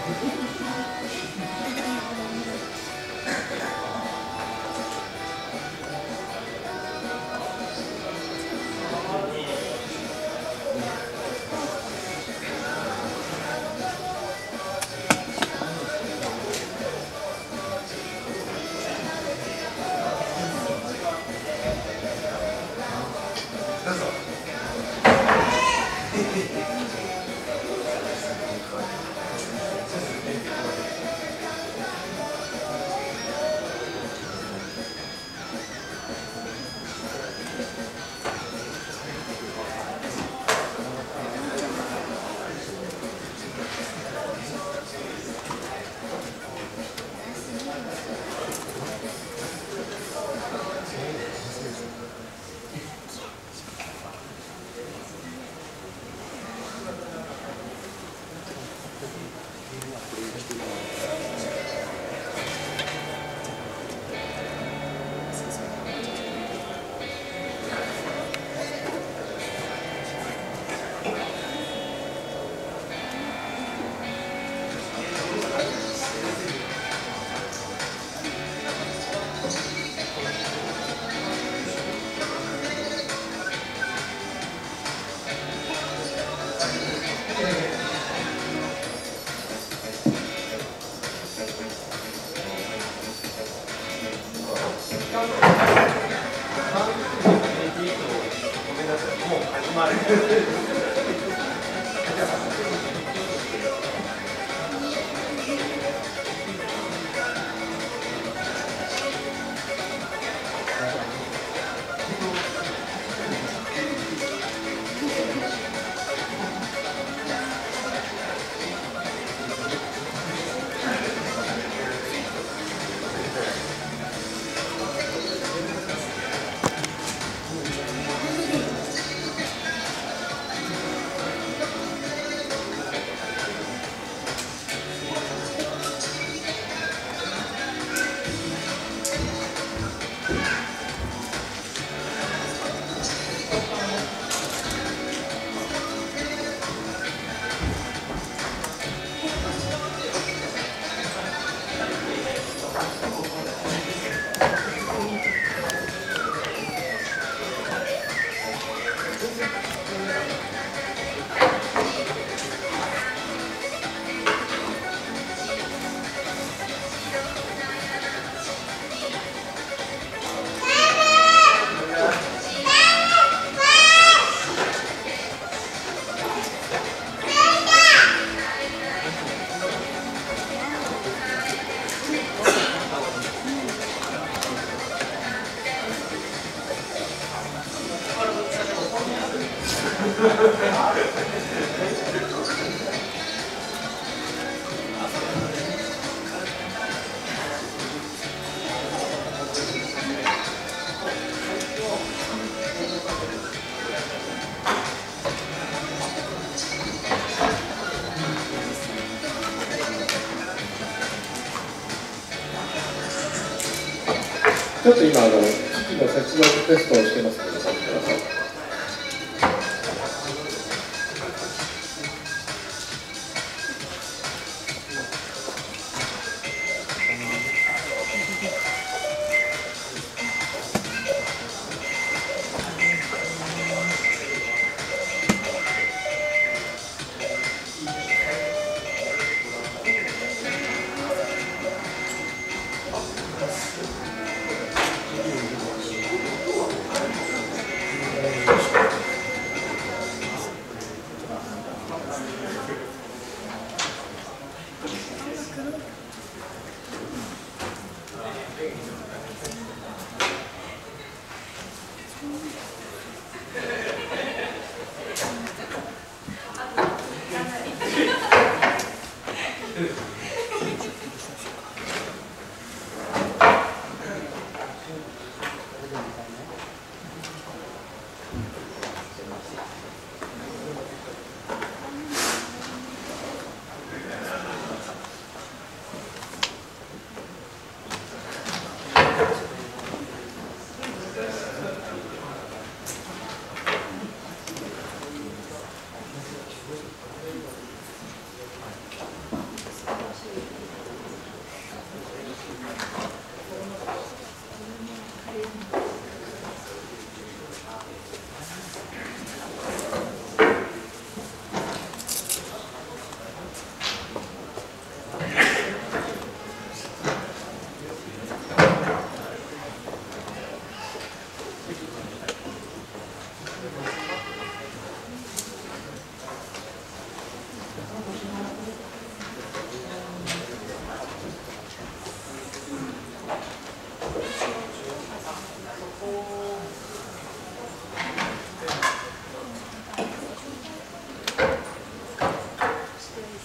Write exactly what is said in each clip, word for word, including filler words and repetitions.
ちょっと今あの機器の接続テストをしてますので、お待ちください。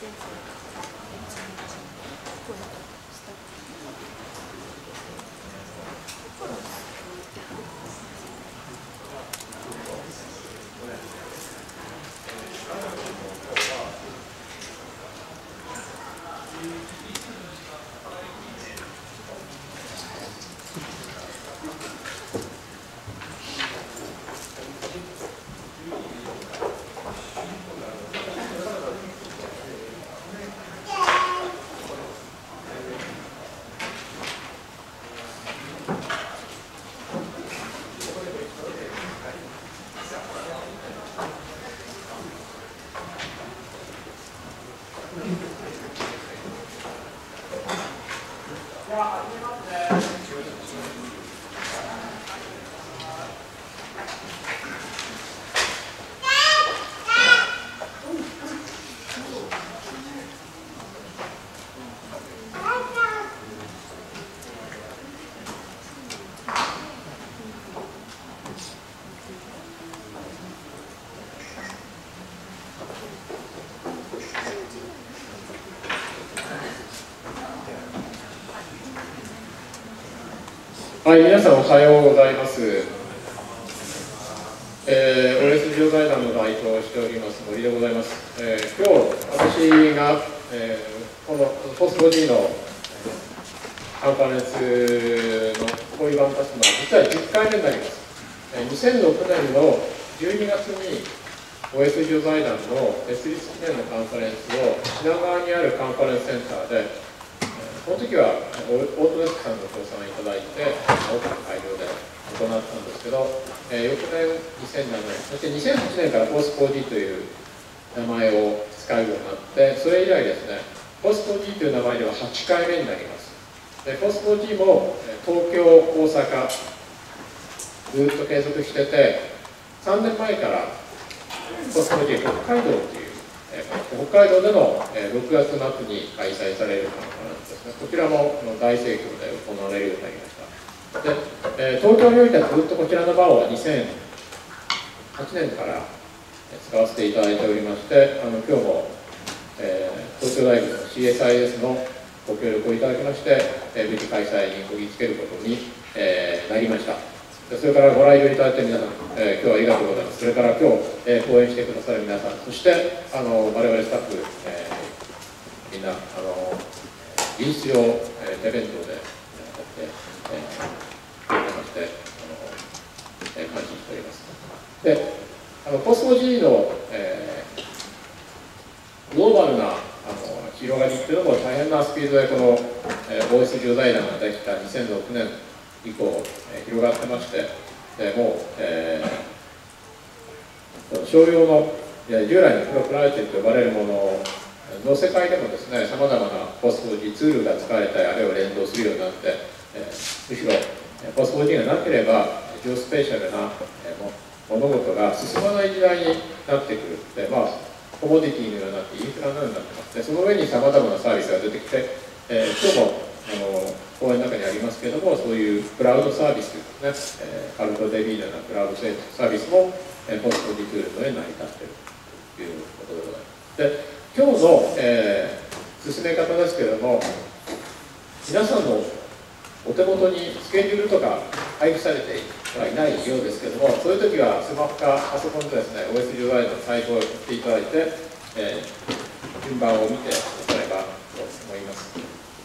はい、皆さんおはようございます。えー、オーエス 上財団の代表をしております森でございます。えー、今日私が、えー、このポスト D のカンファレンスのこういう場に立つのは実はじゅっかいめになります。えー、にせんろくねんのじゅうにがつに オーエス 上財団の設立記念のカンファレンスを品川にあるカンファレンスセンターでこの時はオートデスクさんの協賛をいただいて大きな会場で行ったんですけど、えー、翌年にせんななねん、そしてにせんはちねんからポスト ディー という名前を使うようになって、それ以来ですね、ポスト ディー という名前でははちかいめになります。でポスト ディー も東京、大阪、ずっと継続してて、さんねんまえからポスト ディー 北海道という、えー、北海道でのろくがつまつに開催されるカンファレンスですね。こちらも大盛況で行われるようになりました。で、えー、東京においてはずっとこちらの場をにせんはちねんから使わせていただいておりまして、あの今日も、えー、東京大学の シーエスアイエス のご協力をいただきまして、えー、無事開催にこぎつけることに、えー、なりました。それからご来場いただいた皆さん、えー、今日はありがとうございます。それから今日、えー、講演してくださる皆さん、そしてあの我々スタッフ、えー、みんなあの技術上、えー、手弁当でやって、えー、まして、あの、えー、感謝しております。で、あのポスト G の、えー、グローバルなあの広がりっていうのも大変なスピードでこの、えー、オーエス 上財団ができたにせんろくねん以降、えー、広がってまして、でもう、えー、商用の従来のプロプライティと呼ばれるものの世界でもですね、さまざまなポスト G ツールが使われたり、あるいは連動するようになって、えー、むしろポスト G がなければ、ジオスペーシャルな、えー、物事が進まない時代になってくるで、まあ、コモディティのようになって、インフラのようになってます。で、その上にさまざまなサービスが出てきて、えー、今日もあの講演の中にありますけれども、そういうクラウドサービスですね、えー、カルトデビーのようなクラウドサービスも、えー、ポスト G ツールの上に成り立っているということでございます。で今日の、えー、進め方ですけれども、皆さんのお手元にスケジュールとか配布されてはいないようですけれども、そういう時はスマホかパソコンでですね、オーエス 上財団のサイトを送っていただいて、えー、順番を見てくださればと思います。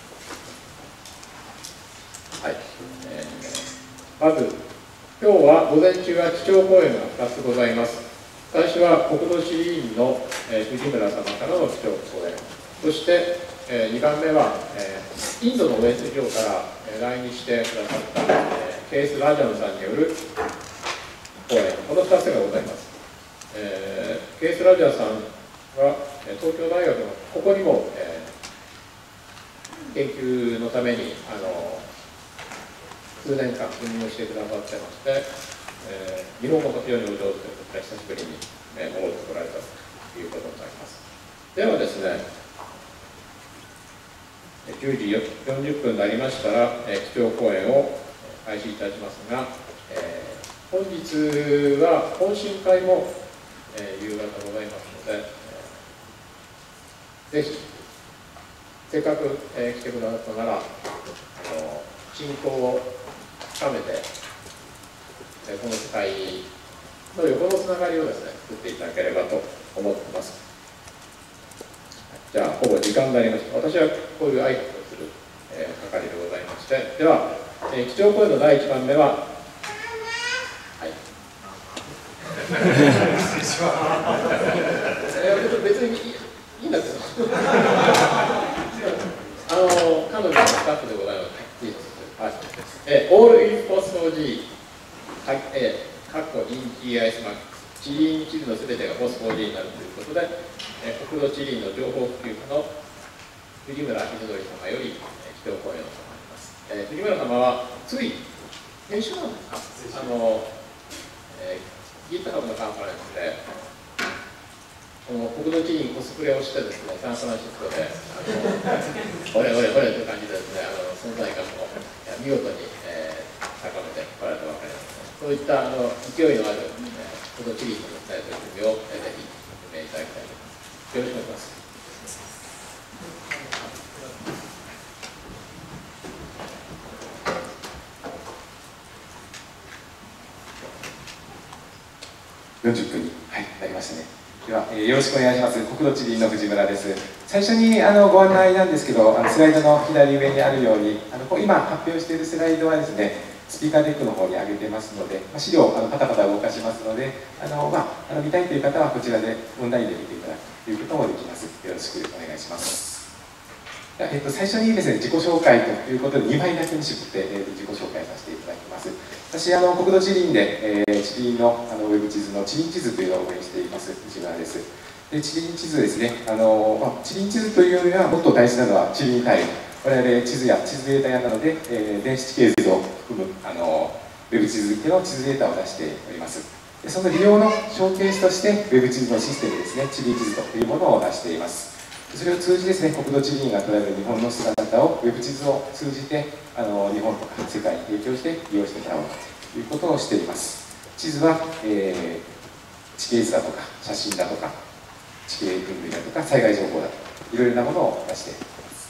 はい。えー、まず、今日は午前中は基調講演がふたつございます。最初は国土地理院の、えー、藤村様からの基調講演、そして、えー、にばんめは、えー、インドの オーエス 上から、えー、来日してくださった、えー、ケース・ラジャンさんによる講演、このふたつがございます。えー、ケース・ラジャンさんは、えー、東京大学のここにも、えー、研究のためにあの数年間赴任をしてくださってまして、えー、日本語も非常にお上手ということで、久しぶりに、えー、戻ってこられたということになります。ではですね、じゅうじよんじゅっぷんになりましたら、えー、基調講演を開始いたしますが、えー、本日は懇親会も、えー、夕方ございますので、 ぜひ、せっかく、えー、来てくださったなら、あの信仰を深めて、えー、この世界の横のつながりをですね、作っていただければと思っています。じゃあ、ほぼ時間になりました。私はこういう挨拶をする、えー、係でございまして、では、えー、基調講演のだいいちばんめは、はい。失礼します。別にいいんだけど。あの、彼女のスタッフでございます。はい。えー、All in フォスフォー G、はい、えー、カッコ イン ジーアイエス マックス、地理院地図のすべてが フォスフォー G になるということで、えー、国土地理院の情報普及課の藤村秀則様より、えー、基調講演を行います。えー、藤村様は、つい、先週なんですか、あの、えー、ギターのカンファレンスで、この国土地理院コスプレをしてですね、サンフランシスコで、あの、ほれほれほれという感じでですね、あの存在感を見事に、えー、高めてこられたわけです。そういったあの勢いのある、えー、国土地理院のですね、取り組みを、えー、ぜひご明いただきたいと思います。よろしくお願いします。 よんじゅっぷんに、はい、なりましたね。では、えー、よろしくお願いします。国土地理院の藤村です。最初にあのご案内なんですけど、あのスライドの左上にあるように、あの今発表しているスライドはですね、スピーカーデックの方に上げてますので、まあ、資料をあのパタパタ動かしますので、あの、まあ、あの見たいという方はこちらでオンラインで見ていただくということもできます。よろしくお願いします。えっと、最初にですね、自己紹介ということでにまいだけに絞って、えー、自己紹介させていただきます。私、あの国土地理院で、えー、地理院のあのウェブ地図の地理院地図というのを運営しています、藤村です。で、地理院地図ですね、あの、まあ、地理院地図というよりは、もっと大事なのは地理院タイル。我々、地図や地図データ屋なので、えー、電子地形図を含むあのウェブ地図向けの地図データを出しております。でその利用のショーケースとして、ウェブ地図のシステムですね、地理院地図というものを出しています。それを通じてですね、国土地理院が捉える日本の姿をウェブ地図を通じてあの日本とか世界に提供して利用してもらおうということをしています。地図は、えー、地形図だとか写真だとか地形分類だとか災害情報だとかいろいろなものを出しています。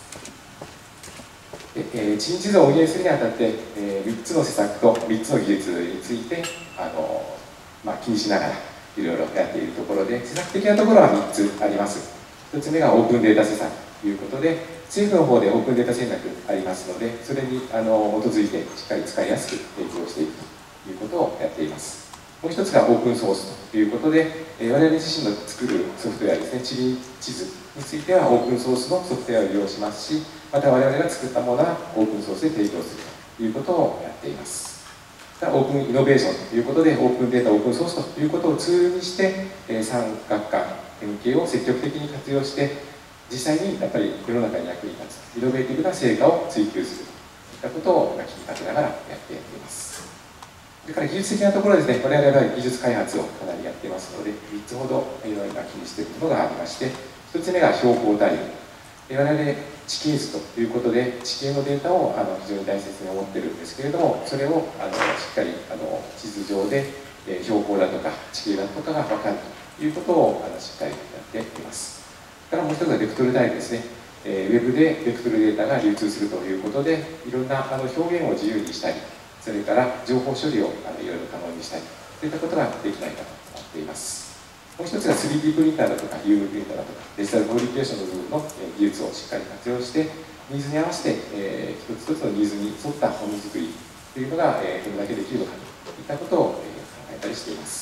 で、えー、地理地図を運営するにあたって、えー、みっつの施策とみっつの技術についてあの、まあ、気にしながらいろいろやっているところで、施策的なところはみっつあります。ひとつめがオープンデータ施策ということで、政府の方でオープンデータ戦略ありますので、それにあの基づいてしっかり使いやすく提供していくということをやっています。もう一つがオープンソースということで、えー、我々自身の作るソフトウェアですね、地理地図についてはオープンソースのソフトウェアを利用しますし、また我々が作ったものはオープンソースで提供するということをやっています。オープンイノベーションということで、オープンデータ、オープンソースということをツールにして、えー、産学官連携を積極的に活用して、実際にやっぱり世の中に役に立つ、イノベーティブな成果を追求するといったことを今気にかけながらやっています。それから技術的なところですね、我々は技術開発をかなりやっていますので、みっつほど今気にしているものがありまして、ひとつめが標高タイル。我々地形図ということで、地形のデータをあの非常に大切に思っているんですけれども、それをあのしっかりあの地図上で、えー、標高だとか地形だとかが分かるということをあのしっかりやっています。それからもう一つはベクトルタイプですね。えー、ウェブでベクトルデータが流通するということで、いろんなあの表現を自由にしたり、それから情報処理をあのいろいろ可能にしたり、そういったことができないかと思っています。もう一つが スリーディー プリンターだとか ユーエム プリンターだとかデジタルファブリケーションの部分の技術をしっかり活用してニーズに合わせて、えー、一つ一つのニーズに沿ったものづくりというのが、えー、どれだけできるのかといったことを、えー、考えたりしています。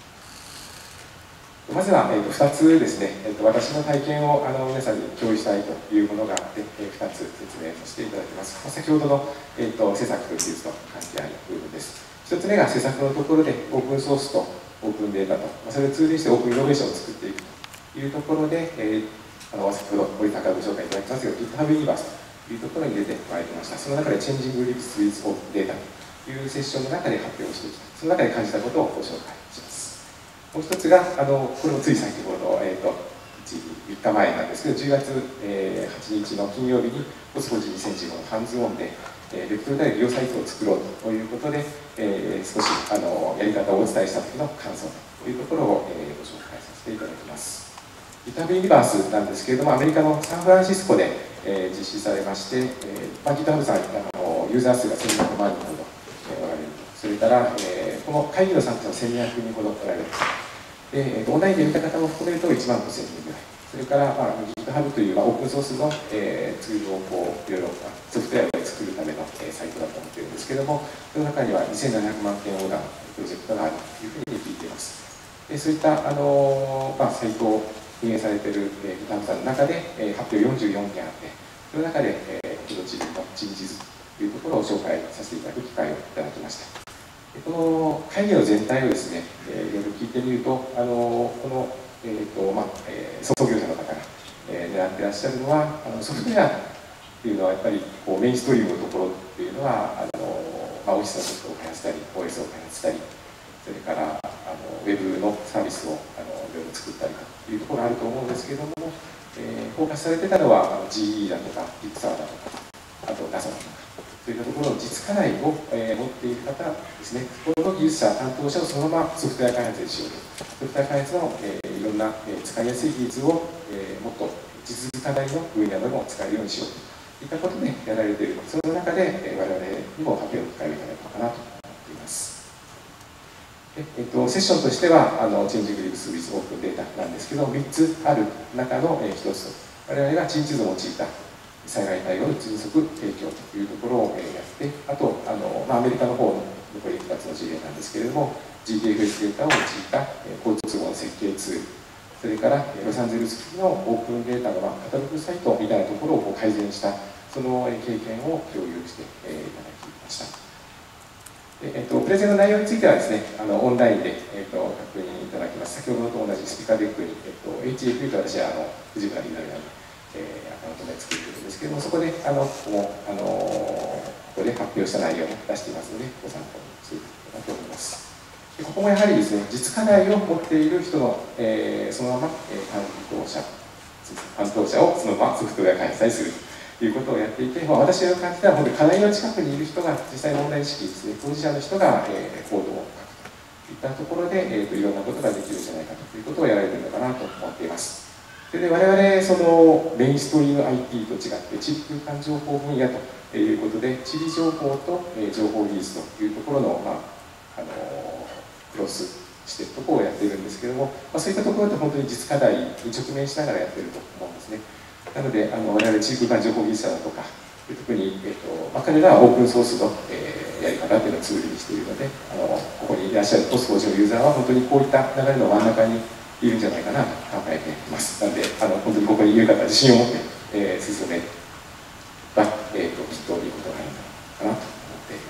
まずは、えー、とふたつですね、えー、と私の体験をあの皆さんに共有したいというものがあって、えー、ふたつ説明させていただきます。先ほどの、えー、と施策と技術と関係ある部分です。ひとつめが施策のところでオープンソースとオープンデータと、それをツールにしてオープンイノベーションを作っていくというところで、えー、あの先ほど森高ご紹介いただきますが GitHub ユニバースというところに出てまいりました。その中で Changing Lips with Open Data というセッションの中で発表してきた、その中で感じたことをご紹介します。もう一つが、あのこれもつい先ほど、えーと、みっかまえなんですけど、じゅうがつ、えー、はちにちの金曜日にポスポジにせんじゅうごのハンズオンで、えー、ベクトルタイル利用サイトを作ろうということで、えー、少しあのやり方をお伝えした時の感想というところを、えー、ご紹介させていただきます。 ギターブユニバースなんですけれども、アメリカのサンフランシスコで、えー、実施されまして、えーまあ、ギターハブさん、あのユーザー数がせんにひゃくまんにんほど、えー、おられる。それから、えー、この会議の参加者はせんにひゃくにんほどおられます。で、オンラインで見た方も含めるといちまんごせんにんぐらい。それから、まあ、GitHub という、まあ、オープンソースの、えー、ツールをこういろいろソフトウェアを作るための、えー、サイトだと思っているんですけれども、その中にはにせんななひゃくまんけん横断のプロジェクトがあるというふうに聞いています。でそういった、あのーまあ、サイトを運営されている、えー、GitHub さんの中で、えー、発表よんじゅうよんけんあって、その中で、えー、国土地理の地理地図というところを紹介させていただく機会をいただきました。この会議の全体をですね、えー、いろいろ聞いてみると、あのこの、えーとまあえー、創業者の方が、えー、狙ってらっしゃるのは、あのソフトウェアっていうのはやっぱりこうメインストリームのところっていうのは、あのまあ、オフィスのソフトを開発したり、オーエス を開発したり、それからあのウェブのサービスをあのいろいろ作ったりというところがあると思うんですけれども、えー、フォーカスされてたのはあの ジーイー だとか、ピクサーだとか、あと ナサ だとか。といったところの実課題を、えー、持っている方ですね、この技術者、担当者をそのままソフトウェア開発にしようと、ソフトウェア開発の、えー、いろんな、えー、使いやすい技術を、えー、もっと実課題の分野でも使えるようにしようといったことでやられている、その中で、えー、我々にも発表の機会をいただくのかなと思っています。でえー、とセッションとしては、あのチェンジングリブスウィズオープンデータなんですけど、みっつある中の、えー、ひとつと、我々が地理地図を用いた災害対応の迅速提供というところをやって、あとあの、まあ、アメリカの方の残りふたつの事例なんですけれども、ジーティーエフエス データを用いた交通網の設計ツール、それからロサンゼルスのオープンデータの、まあ、カタログサイトみたいなところをこう改善した、その経験を共有していただきました。でえっと、プレゼンの内容についてはですね、あのオンラインで、えっと、確認いただきます。先ほどのと同じスピーカーデックに、えっと、エイチエフユー と私はあの藤村リーダーにえー、アカウントで作っているんですけども、そこであのここもあのここで発表した内容を出していますので、ご参考にしていただければと思います。でここもやはりですね、実課題を持っている人の、えー、そのまま、えー、担当者、担当者をそのままソフトウェア開発するということをやっていて、まあ、私が感じたら、本当に課題の近くにいる人が、実際問題意識ですね、当事者の人が、えー、コードを書くといったところで、えーと、いろんなことができるんじゃないかということをやられているのかなと思っています。それで我々そのメインストリーム アイティー と違って地理空間情報分野ということで、地理情報と情報技術というところの、まあ、あのクロスしているところをやっているんですけれども、まあ、そういったところって本当に実課題に直面しながらやっていると思うんですね。なのであの我々地理空間情報技術者だとか、特に、えっとまあ、彼らはオープンソースの、えー、やり方っていうのをツールにしているので、あのここにいらっしゃるポスコージのユーザーは本当にこういった流れの真ん中にいるんじゃないかなと考えています。なので、あの本当にここにいる方は自信を持って、えー、進めば、えーと、きっといいことがあるのかなと思っています。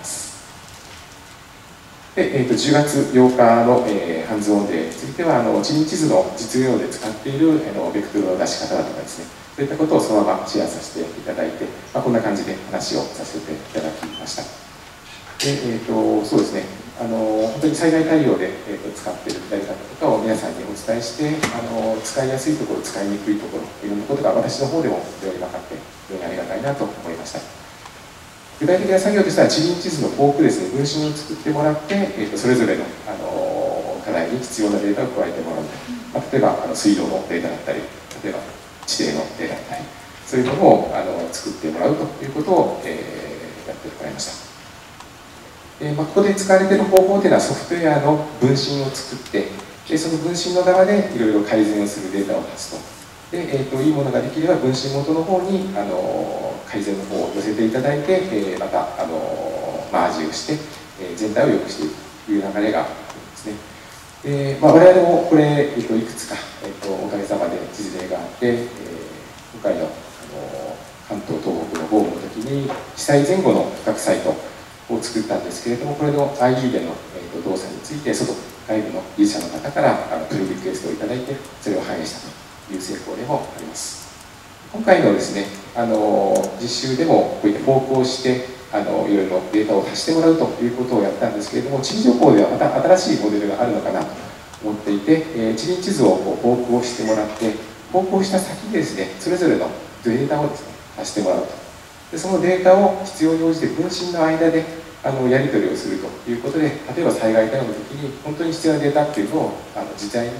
で、えーと、じゅうがつようかの、えー、ハンズオンデーについては、あの地理地図の実用で使っているあのベクトルの出し方だとかですね、そういったことをそのままシェアさせていただいて、まあ、こんな感じで話をさせていただきました。で、えーと、そうですね、あの本当に災害対応で、えー、と使っているやり方とかを皆さんにお伝えして、あの使いやすいところ、使いにくいところ、いろんなことが私の方でも非常に分かって、非常にありがたいなと思いました。具体的な作業としては、地理地図のフォークですね、分身を作ってもらって、えー、とそれぞれの、あの課題に必要なデータを加えてもらう、まあ、例えばあの水道のデータだったり、例えば地底のデータだったり、そういうものをあの作ってもらうということを、えー、やってもらいました。えーまあ、ここで使われている方法というのは、ソフトウェアの分身を作って、でその分身の側でいろいろ改善をするデータを出すと。で、えーと、いいものができれば分身元の方にあの改善の方を寄せていただいて、えー、またあのマージをして、えー、全体を良くしていくという流れがあるんですね。でまあ、我々もこれ、えーと、いくつか、えーと、おかげさまで実例があって、えー、今回の、あの関東東北の豪雨の時に被災前後の比較サイトを作ったんですけれども、これの アイディー での、えー、と動作について外外部の技術者の方からあのプルリクエストをいただいて、それを反映したという成功でもあります。今回のですね、あの実習でもこういったフォークをしてあのいろいろデータを足してもらうということをやったんですけれども、地理情報ではまた新しいモデルがあるのかなと思っていて、えー、地理地図をこうフォークをしてもらって、フォークをした先でですね、それぞれのデータをですね足してもらうと。でそのデータを必要に応じて分身の間であのやり取りをするということで、例えば災害対応の時に本当に必要なデータっていうのをあの自在に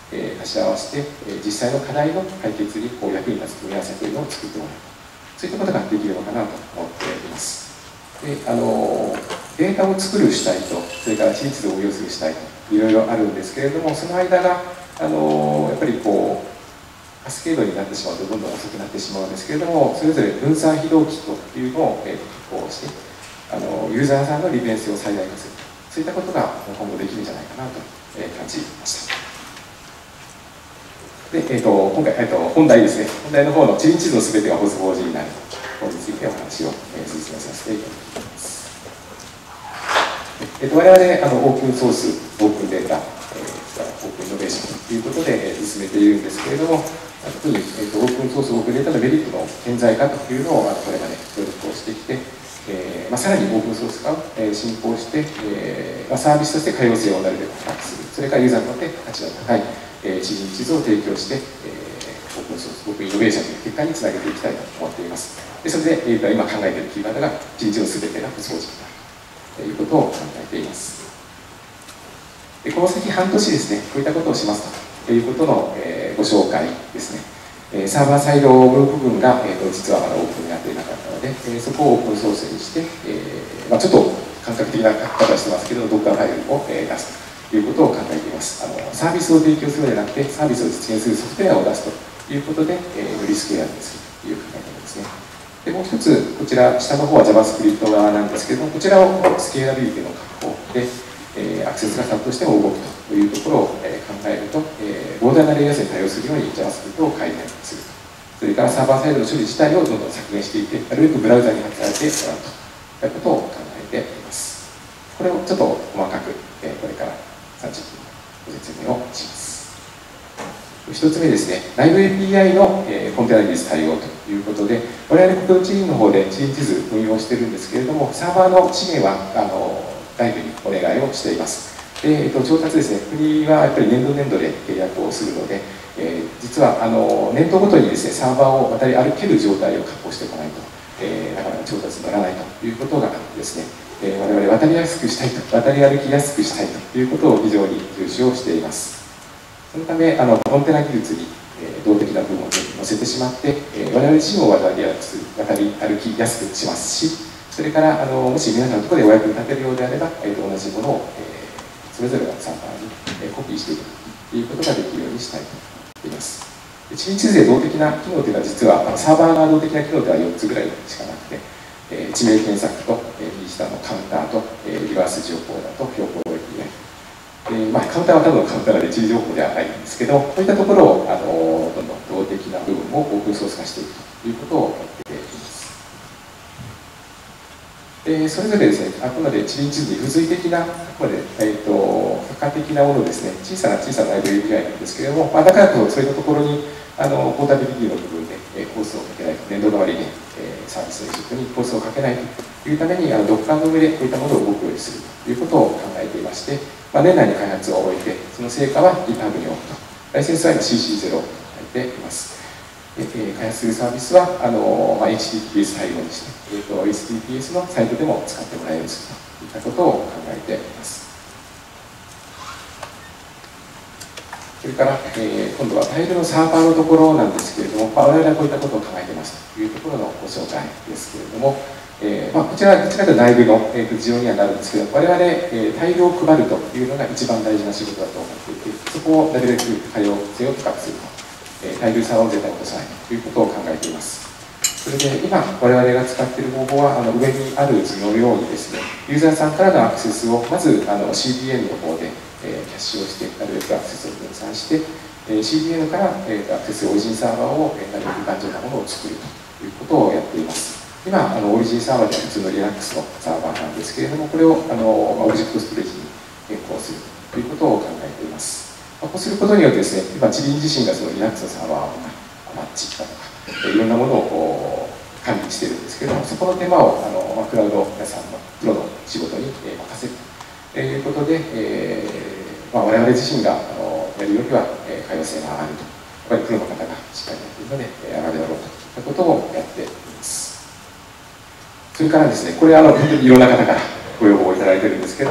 えー、足し合わせて、えー、実際の課題の解決にこう役に立つ組み合わせというのを作ってもらう、そういったことができるのかなと思っています。であのデータを作る主体と、それから地理地図を運用する主体といろいろあるんですけれども、その間があのやっぱりこうカスケードになってしまうとどんどん遅くなってしまうんですけれども、それぞれ分散非同期というのを、えー、こうしてあのユーザーさんの利便性を最大化する、そういったことが今後できるんじゃないかなと、えー、感じました。で、えー、と今回、えー、と本題ですね、本題の方の地理地図のすべてがホス フォージー になる方についてお話を、えー、進めさせていただきます。えー、と我々あのオープンソース、オープンデータ、えー、オープンイノベーションということで、えー、進めているんですけれども、特に、えー、とオープンソース、オープンデータのメリットの顕在化というのをあのこれまで協力をしてきて、えーまあ、さらにオープンソース化を、えー、進行して、えーまあ、サービスとして可用性をなるべく高くする、それからユーザーにとって価値の高い、えー、地理地図を提供して、えー、オープンソース、オープンイノベーションという結果につなげていきたいと思っています。でそれで、えー、今考えているキーワードが地理地図のすべてがホス フォージー になるということを考えています。でこの先半年ですね、こういったことをしますということの、えー、ご紹介ですね。えー、サーバーサイドの部分が、えー、と実はまだオープンになっていなかったので、えー、そこをオープンソースにして、えーまあ、ちょっと感覚的な書き方をしてますけど、Docker ファイルを、えー、出すということを考えています。あのサービスを提供するのではなくて、サービスを実現するソフトウェアを出すということで、えー、よりスケーラーにするという考え方ですね。でもう一つ、こちら、下の方は JavaScript 側なんですけれども、こちらをスケーラビリティの確保で、えー、アクセスが殺到しても動くというところを、えー、考えると、えー、膨大なレイヤー数に対応するように JavaScript を改善する。それからサーバーサイドの処理自体をどんどん削減していって、なるべくブラウザに働いてもらうということを考えています。これをちょっと細かく、えー、これからさんじゅっぷんご説明をします。一つ目ですね、内部 エーピーアイ の、えー、コンテナリリース対応ということで、我々国土地理院の方で地理地図運用しているんですけれども、サーバーの資源はあの外部にお願いをしています。で、えっと、調達ですね、国はやっぱり年度年度で契約をするので、えー、実はあの年度ごとにですね、サーバーを渡り歩ける状態を確保しておかないと、えー、なかなか調達にならないということがあってですね、えー、我々渡りやすくしたいと、渡り歩きやすくしたいということを非常に重視をしています。そのため、あのコンテナ技術に、えー、動的な部分を載せてしまって、えー、我々自身も渡り歩き、渡り歩きやすくしますし、それからあのもし皆さんのところでお役に立てるようであれば、えー、と同じものを、えー、それぞれのサーバーに、えー、コピーしていくということができるようにしたいと思っています。地理地図で動的な機能というのは、実はサーバーの動的な機能ではよっつぐらいしかなくて、えー、地名検索と、えー、右下のカウンターと、えー、リバース情報だと標高 エーピーアイ、えーまあ、カウンターはただのカウンターなので地理情報ではないんですけど、こういったところをあのどんどん動的な部分をオープンソース化していくということをやっています。でそれぞれですね、あくまで地理地図に付随的な、あくまで、えー、と付加的なものですね、小さな小さな エーピーアイ なんですけれども、まあ、だからこそそういったところにあのポータビリティの部分で、えー、コースをかけない、年度代わりに、えー、サービスの軸にコースをかけないというために、あの Docker の上でこういったものを動くようにするということを考えていまして、まあ、年内に開発を終えて、その成果は GitHub に置くと。ライセンスは今 シーシーゼロ と書いています。でえー、開発するサービスはあの、まあ、エイチティーティーピーエス 対応にして、えーと、エイチティーティーピーエス のサイトでも使ってもらえるようにするといったことを考えています。それから、えー、今度はタイルのサーバーのところなんですけれども、まあ、我々はこういったことを考えていますというところのご紹介ですけれども、えーまあ、こちらはどちらかというと内部の、えー、事情にはなるんですけど、我々、えー、タイルを配るというのが一番大事な仕事だと思っていて、そこをなるべく可用性を高くすると、えー、タイル差を絶対落とさないということを考えています。それで今、我々が使っている方法は、あの上にある図のようにですね、ユーザーさんからのアクセスを、まずあの シーディーエヌ の方で、えー、キャッシュをして、なるべくアクセスを分散して、えー、シーディーエヌ から、えー、アクセスオリジンサーバーを、えー、なるべく頑丈なものを作るということをやっています。今、あのオリジンサーバーでは普通の Linux のサーバーなんですけれども、これをあのオブジェクトストレージに変更するということを考えています。こうすることによってですね、今、地理自身がその Linux のサーバーとか、マッチだとか、いろんなものを管理しているんですけれども、そこの手間をあのクラウド屋さんのプロの仕事に任せるということで、えーまあ、我々自身があのやるよりは可用性が上がると、やっぱりプロの方がしっかりやっているので、上がるだろうといったことをやっています。それからですね、これはあの本当にいろんな方からご要望をいただいているんですけれども、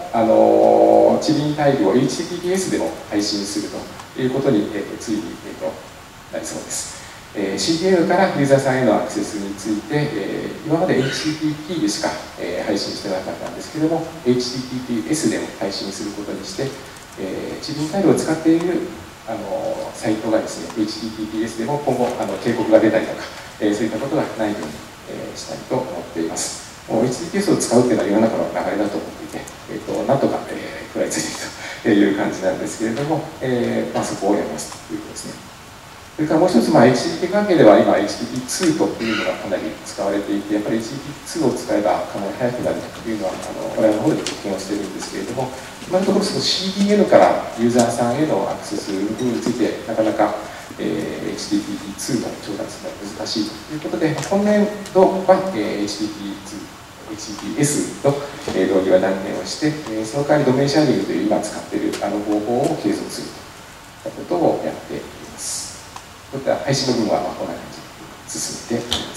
あの地輪タイルを エイチティーティーピーエス でも配信するということに、えー、とついに、えー、となりそうです。えー、シーディーエヌ からユーザーさんへのアクセスについて、えー、今まで エイチティーティーピー でしか、えー、配信してなかったんですけれども、エイチティーティーピーエス でも配信することにして、えー、地輪タイルを使っているあのサイトがですね、エイチティーティーピーエス でも今後あの警告が出たりとか、えー、そういったことがないように、えー、したいと思っています。もう エイチティーティーピーエス を使うというのは世の中の流れだと思っていて、えー、となんとか、えー、食らいついているという感じなんですけれども、えーまあ、そこをやりますということですね。それからもう一つ、まあ、エイチティーティーピー 関係では今 エイチティーティーツー というのがかなり使われていて、やっぱり エイチティーティーツー を使えばかなり速くなるというのはあの我々の方で実験をしているんですけれども、今のところその シーディーエヌ からユーザーさんへのアクセスについてなかなか、えー、エイチティーティーピーツー の調達が難しいということで、今年度は、えー、エイチティーティーツーエイチティーティーエス の導入は断念をして、その代わりドメインシャーニングという今使っているあの方法を継続するということをやっています。こういった配信の部分はこんな感じで進めております。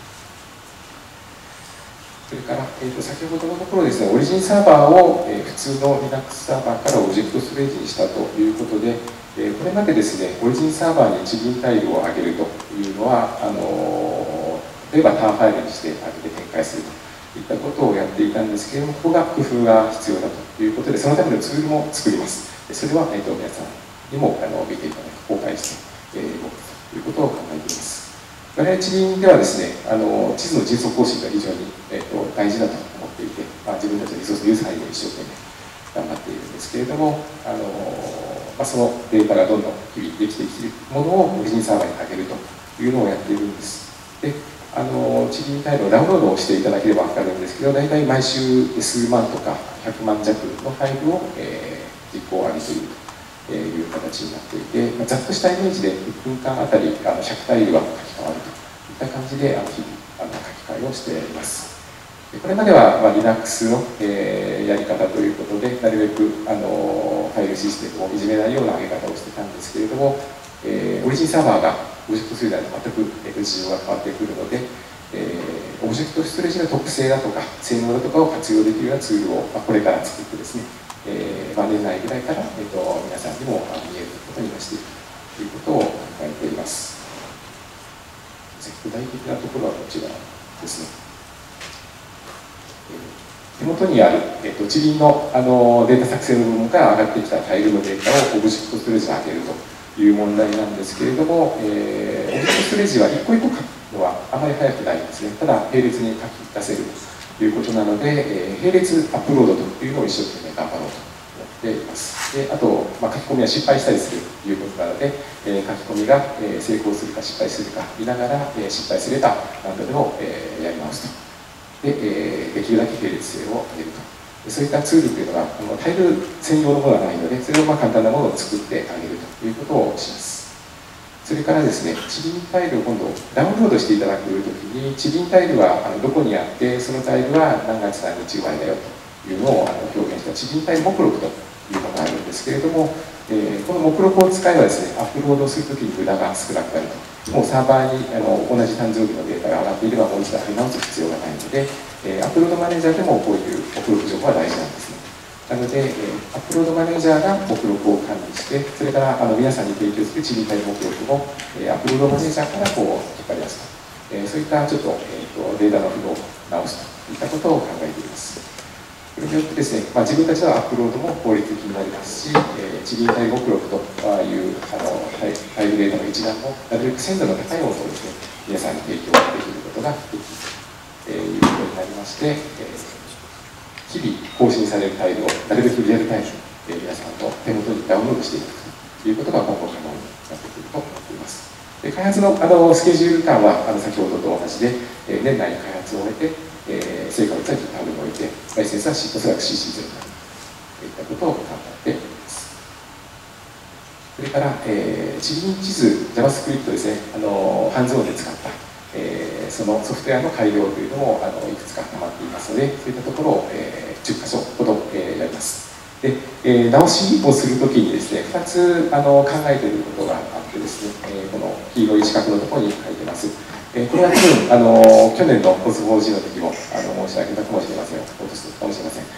それから、えー、と先ほどのところですね、オリジンサーバーを、えー、普通の Linux サーバーからオブジェクトストレージにしたということで、えー、これまでですね、オリジンサーバーに地輪タイルを上げるというのは、あのー、例えばターンファイルにして上げて展開するといったことをやっていたんですけれども、ここが工夫が必要だということで、そのためのツールも作ります。それは、えー、と皆さんにもあの見ていただく、公開して、えー、ということを考えています。我々地輪ではですね、あの地図の迅速更新が非常に、えー、と大事だと思っていて、まあ、自分たちのリソースのユーザーにも一生懸命頑張っているんですけれども、あのまあ、そのデータがどんどん日々できてきているものをオリジンサーバーに上げるというのをやっているんです。で、あの地輪タイルをダウンロードをしていただければ分かるんですけど、大体毎週数万とかひゃくまん弱のファイルを、えー、実行上げているという形になっていて、まあ、ざっとしたイメージでいっぷんかんあたりあのひゃくタイルは書き換わるといった感じであの日々あの書き換えをしています。これまでは、まあ、Linux の、えー、やり方ということで、なるべくあのファイルシステムをいじめないような上げ方をしてたんですけれども、えー、オリジンサーバーがオブジェクトストレージに全く、えー、事情が変わってくるので、えー、オブジェクトストレージの特性だとか、性能だとかを活用できるようなツールを、まあ、これから作ってですね、えーまあ、年内ぐらいから、えー、と皆さんにも見えることにしていくということを考えています。具体的なところはこちらですね。手元にある、えー、と地輪の、あのデータ作成の部分から上がってきたファイルのデータをオブジェクトストレージに上げるという問題なんですけれども、えー、オブジェクトストレージは一個一個書くのはあまり早くないんですね。ただ並列に書き出せるということなので、えー、並列アップロードというのを一生懸命頑張ろうと思っています。であと、まあ、書き込みは失敗したりするということなので、えー、書き込みが、えー、成功するか失敗するか見ながら、えー、失敗すれば何度でも、えー、やり直すと。で、えー、できるだけ並列性を上げると。そういったツールというのが、あのタイル専用のものがないので、それをまあ簡単なものを作ってあげるということをします。それからですね、地輪タイルを今度ダウンロードしていただくときに、地輪タイルはあのどこにあって、そのタイルは何月何日生まれだよというのをあの表現した地輪タイル目録というのがあるんですけれども、えー、この目録を使えばですね、アップロードするときに無駄が少なくなると。もうサーバーにあの同じ誕生日のデータが上がっていればもう一度貼り直す必要がないので、えー、アップロードマネージャーでもこういう目録情報は大事なんですね。なので、えー、アップロードマネージャーが目録を管理して、それからあの皆さんに提供する地輪タイル目録も、えー、アップロードマネージャーからこう引っ張り出すと、えー、そういったちょっと,、えー、とデータのフローを直すといったことを考えています。これによってですね、まあ、自分たちのアップロードも効率的になりますし、えー、地輪タイル目録というあのファイルデータの一覧もなるべく鮮度の高いものをですね、皆さんに提供できることができるということになりまして、えー、日々更新されるタイルをなるべくリアルタイムで皆さんの手元にダウンロードしていくということが今後可能になってくると思っています。で開発のあのスケジュール感はあの先ほどと同じで、えー、年内に開発を終えて、えー、成果物は GitHub に置いて、ライセンスはおそらく シーシーゼロ になるといったことを考えています。それから、えー、地輪地図 JavaScript ですね、あのハンズオンで使った、えー、そのソフトウェアの改良というのもあのいくつか溜まっていますので、そういったところを、えー、じゅっかしょほど、えー、やります。で、えー、直しをするときにですね、ふたつあの考えていることがあってですね、えー、この黄色い四角のところに書いてます。えー、これは多分あの去年のポス フォージー の時もあの申し上げたかもしれません、落とすかもしれません。え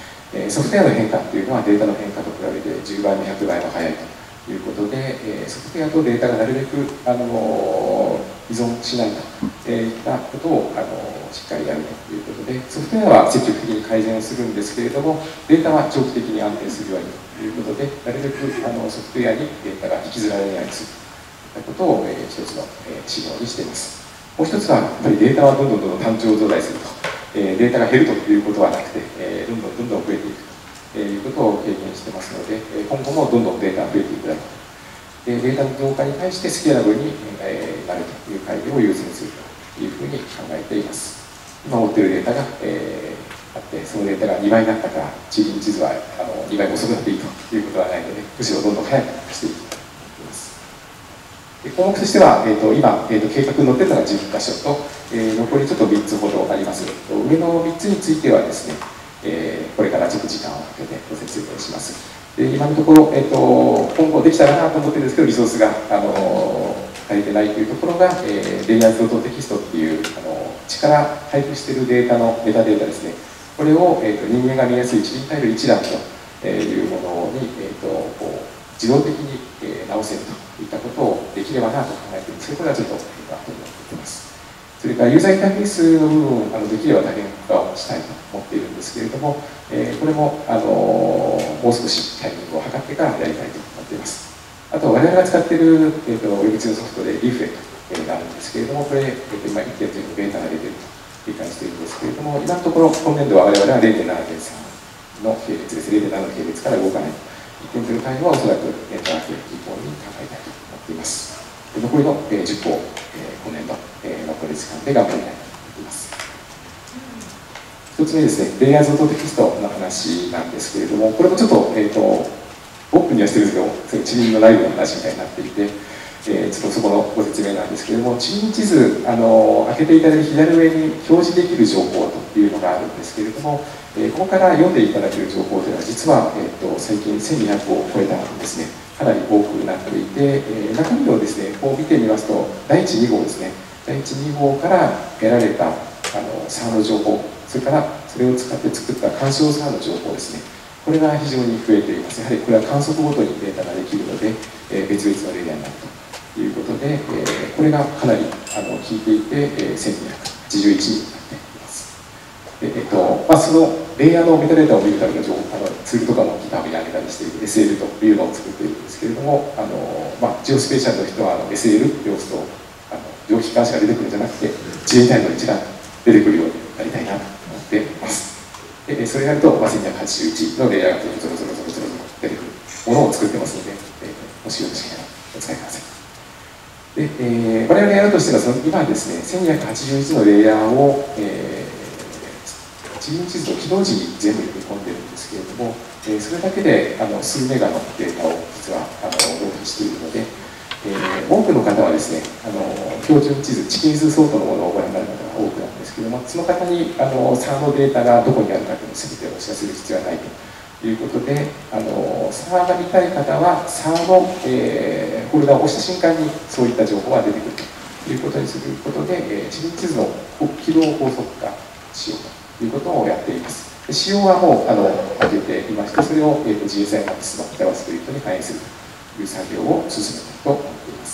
えー、ソフトウェアの変化っていうのはデータの変化と比べてじゅうばいもひゃくばいも早いということで、えー、ソフトウェアとデータがなるべく、あのー、依存しないといったことを、あのー、しっかりやるということで、ソフトウェアは積極的に改善をするんですけれども、データは長期的に安定するようにということで、なるべくあのソフトウェアにデータが引きずられないようにするといったことを、えー、一つの、えー、指導にしています。もう一つは、やっぱりデータはどんどんどんどん単調増大すると、えー、データが減るということはなくて、えー、どんどんどんどん増えていくということを経験してますので、今後もどんどんデータが増えていくだろうと。で、データの増加に対してスケーラブルに、えー、なるという改良を優先するというふうに考えています。今持っているデータが、えー、あって、そのデータがにばいになったから、地理地図はあのにばい遅くなっていいということはないので、むしろどんどん早くしていくと思います。で、項目としては、えー、と今、えー、と計画に載っているのがじゅっかしょと、えー、残りちょっとみっつほどあります。上のみっつについてはですね、えー、これからちょっと時間をかけてご説明します。で、今のところ、えー、と今後できたらなと思ってるんですけど、リソースが、あのー、足りてないというところが、えー、レイヤーズドットテキストっていう、あのー、力配布しているデータのメタデータですね。これを、えー、と人間が見やすい一輪タイル一覧というものに、えー、とこう自動的に、えー、直せるといったことをできればなと考えているんですけど、これはちょっと後になっています。それからユーザーインターフェースの部分、あのできれば多言語化をしたいと思っているんですけれども、えー、これも、あのー、もう少しタイミングを測ってからやりたいと思っています。あと、我々が使っている、えー、とウェブツールソフトでリフレットがあるんですけれども、これ、えー、と今いってんゼロのベータが出ていると理解しているんですけれども、今のところ、今年度は我々は れいてんななてんさん の系列です。れいてんなな の系列から動かない。いってんゼロ タイムはおそらくエンターフェース以降に考えたいと思っています。残りのじゅっこを今年度残り時間で頑張りたいと思います。一つ目ですね、レイヤーズドットテキストの話なんですけれども、これもちょっと、えーと、オープンにはしてるんですけど、地理のライブの話みたいになっていて、えー、ちょっとそこのご説明なんですけれども、地理地図、あの開けていただいて左上に表示できる情報というのがあるんですけれども、えー、ここから読んでいただける情報というのは、実は、えーと、最近せんにひゃくを超えたんですね。かなり多くなっていて、えー、中身をですね、こう見てみますと、だいいち、にごうですね、だいいち、にごうから得られたあのサーの情報、それからそれを使って作った干渉サーの情報ですね、これが非常に増えています。やはりこれは観測ごとにデータができるので、えー、別々のレイヤーになるということで、えー、これがかなりあの効いていて、えー、せんにひゃくはちじゅういちになっています。でえっとまあ、そのレイヤーのメタデータを見るための情報、あのツールとかも GitHub に上げたりしている エスエル というのを作っているんですけれども、あの、まあ、ジオスペーシャルの人はあの エスエル、様子とあの蒸気機関車が出てくるんじゃなくて、自衛隊の一覧出てくるようになりたいなと思っています。でそれをやると、まあ、せんにひゃくはちじゅういちのレイヤーがゾロゾロゾロゾロゾロ出てくるものを作ってますので、えー、もしよろしければお使いください。で、えー、我々がやるとしては、その今ですね、せんにひゃくはちじゅういちのレイヤーを、えー地理地図の起動時に全部読み込んでいるんですけれども、えー、それだけであの数メガのデータを実はあの納品しているので、えー、多くの方はですね、あの標準地図、地形図相当のものをご覧になる方が多くなんですけれども、その方にあのサーのデータがどこにあるかというのを全てお知らせする必要はないということで、あのサーが見たい方はサーの、えー、フォルダを押した瞬間にそういった情報が出てくるということにすることで、えー、地理地図の起動を高速化しようとということをやっています。仕様はもうあの開けていまして、それを、えー、と ジーエスアイ マックスの JavaScript に反映するという作業を進めたいと思っています。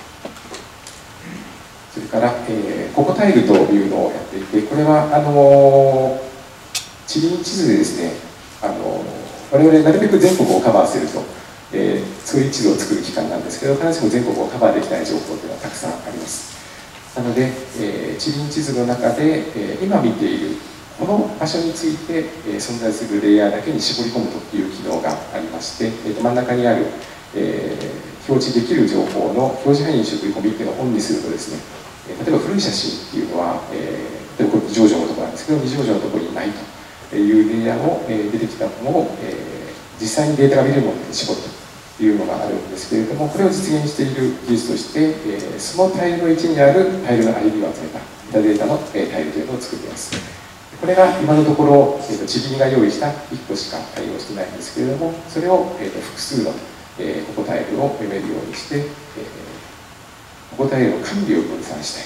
それから、えー、ココタイルというのをやっていて、これはあの地理地図でですね、あの我々なるべく全国をカバーすると、えー、そういう地図を作る機関なんですけど、必ずしも全国をカバーできない情報というのはたくさんあります。なので、えー、地理地図の中で、えー、今見ているこの場所について、えー、存在するレイヤーだけに絞り込むという機能がありまして、えー、と真ん中にある、えー、表示できる情報の表示範囲に絞り込みっていうのをオンにするとですね、えー、例えば古い写真っていうのは、えー、例えばこれ二条城のところなんですけど、二条城のところにないというレイヤーを、えー、出てきたものを、えー、実際にデータが見れるものに絞るというのがあるんですけれども、これを実現している技術として、えー、そのタイルの位置にあるタイルの アイディー を集めたメタデータの、えー、タイルというのを作っています。これが今のところ、えーと、地理が用意したいっこしか対応してないんですけれども、それを、えーと、複数の、えー、ココタイルを読めるようにして、えー、ココタイルの管理を分散したいと思って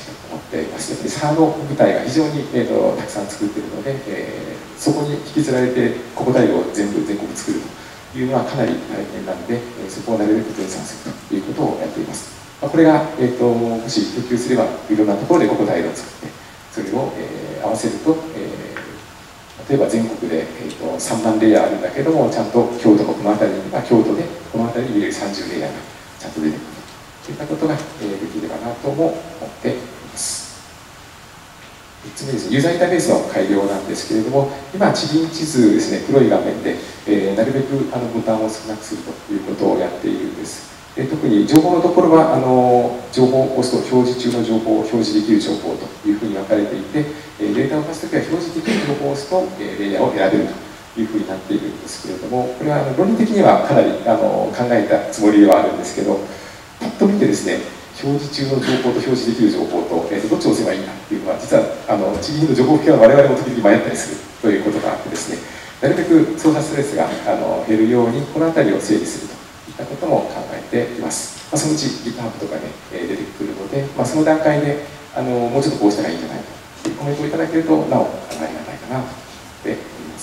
であります。やっぱりサード部隊が非常に、えー、とたくさん作っているので、えー、そこに引きずられて個々タイルを全部全国作るというのはかなり大変なので、えー、そこをなるべく分散するということをやっています。まあ、これが、えー、ともし普及すればいろんなところで個々タイルを作ってそれを、えー、合わせると、えー例えば全国で、えー、とさんまんレイヤーあるんだけどもちゃんと京都がこの辺りには京都でこの辺りに入れるさんじゅうレイヤーがちゃんと出てくるといったことが、えー、できればなとも思っています。みっつめですね、ユーザーインターフェースの改良なんですけれども今地理地図ですね黒い画面で、えー、なるべくあのボタンを少なくするということをやっているんです。で特に情報のところはあの情報を押すと表示中の情報を表示できる情報というふうに分かれていてデータを貸すときは表示できる情報を押すとレイヤーを選べるというふうになっているんですけれどもこれはあの論理的にはかなりあの考えたつもりではあるんですけどパッと見てですね表示中の情報と表示できる情報と、えー、とどっちを押せばいいかっていうのは実はあの地理の情報系は我々も時々迷ったりするということがあってですねなるべく操作ストレスがあの減るようにこの辺りを整理するといったことも考えています。まあ、そのうち GitHub とかね、えー、出てくるので、まあ、その段階であのもうちょっとこうしたらいいんじゃないかというコメントをいただけるとなお考えがたいかなと思っております。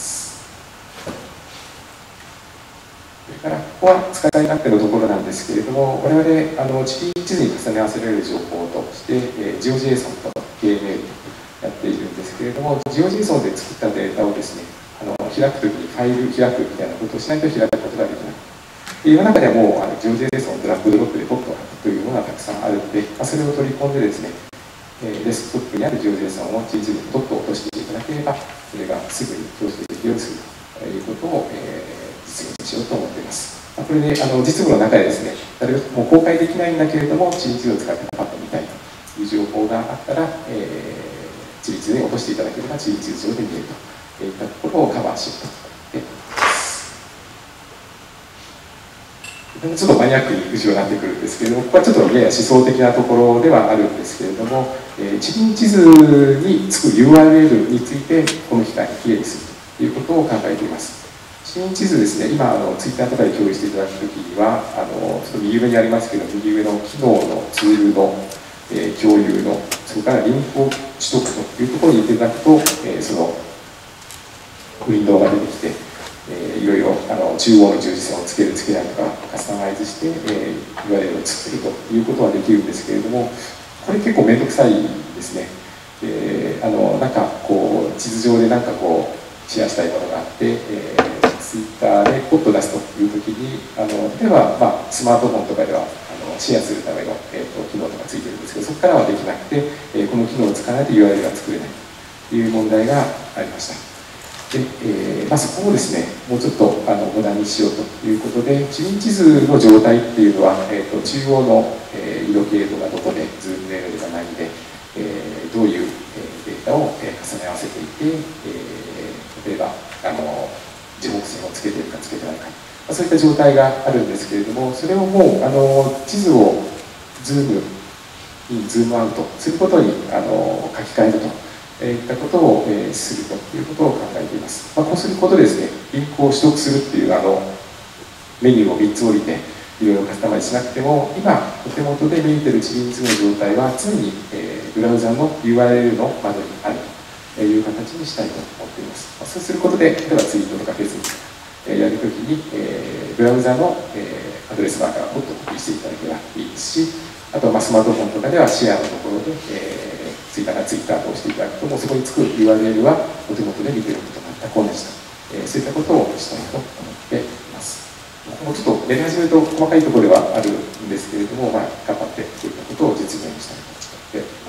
それからここは使い勝手のところなんですけれども我々あの地理地図に重ね合わせられる情報として、えー、ジオジェイソン と ケーエムエル とやっているんですけれども ジオジェイソン で作ったデータをですねあの開くときにファイル開くみたいなことをしないと開くことができない。世の中ではもうあの ジオジェイソン をドラッグドロップでポッと書くというのがたくさんあるので、まあ、それを取り込んでですね、えー、デスクトップにある ジオジェイソン を地図にポッと落としていただければ、それがすぐに表示できるようにするということを、えー、実現しようと思っています。まあ、これであの実務の中でですね、誰もう公開できないんだけれども、地図を使ってパッと見たいという情報があったら、えー、地図に落としていただければ、地図上で見えるといったところをカバーしようと思っています。ちょっとマニアックに後ろになってくるんですけれども、ここはちょっとやや思想的なところではあるんですけれども、えー、地理地図につく ユーアールエル についてこの機会にきれいにするということを考えています。地理地図ですね、今あのツイッターとかで共有していただくときにはあのちょっと右上にありますけど右上の機能のツールの、えー、共有のそれからリンクを取得というところに入れていただくと、えー、そのウィンドウが出てきてえー、いろいろあの中央の十字線をつけるつけないとかカスタマイズして、えー、ユーアールエル を作るということはできるんですけれどもこれ結構面倒くさいですね。えー、あのなんかこう地図上でなんかこうシェアしたいものがあって、えー、ツイッターでポッと出すというときにあの例えば、まあ、スマートフォンとかではあのシェアするための、えー、と機能とかついてるんですけどそこからはできなくて、えー、この機能を使わないと ユーアールエル が作れないという問題がありました。でえーまあ、そこをですねもうちょっとあの無駄にしようということで地理地図の状態っていうのは、えー、と中央の、えー、色系統がどこでズームレールが何で、えー、どういう、えー、データを、えー、重ね合わせていて、えー、例えばあの樹木線をつけているかつけてないか、まあ、そういった状態があるんですけれどもそれをもうあの地図をズームインズームアウトすることにあの書き換えるといったことを、えー、するということを考えています。まあ、こうすることでですね、リンクを取得するっていうあのメニューをみっつ降りていろいろカスタマイズしなくても、今お手元で見えている地理地図の状態は常に、えー、ブラウザの ユーアールエル の窓にあるという形にしたいと思っています。まあ、そうすることで、例えばツイートとかフェイスブックとか、えー、やるときに、えー、ブラウザの、えー、アドレスバーからポッとコピーしていただければいいですし、あとはまあスマートフォンとかではシェアのところで、えーツイッターがツイッターと押していただくと、もうそこにつく ユーアールエル はお手元で見ていることと全く同じと、えー、そういったことをしたいと思っています。もうちょっとやり始めると細かいところではあるんですけれども、まあ、頑張ってこういったことを実現したいと思っています。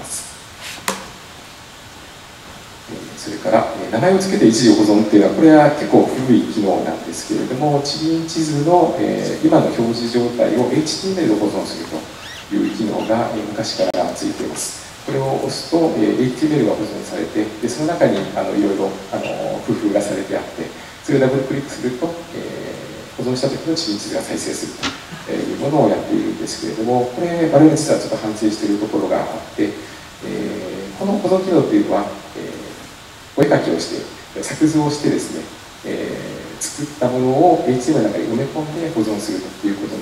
それから、えー、名前を付けて一時保存っていうのは、これは結構古い機能なんですけれども、地理地図の、えー、今の表示状態を エイチティーエムエル で保存するという機能が、えー、昔からついています。これを押すと、えー、エイチティーエムエル が保存されて、でその中にあのいろいろあの工夫がされてあって、それをダブルクリックすると、えー、保存した時の地理地図が再生するというものをやっているんですけれども、これ、我々実はちょっと反省しているところがあって、えー、この保存機能というのは、えー、お絵描きをして、作図をしてですね、えー、作ったものを エイチティーエムエル の中に埋め込んで保存するということに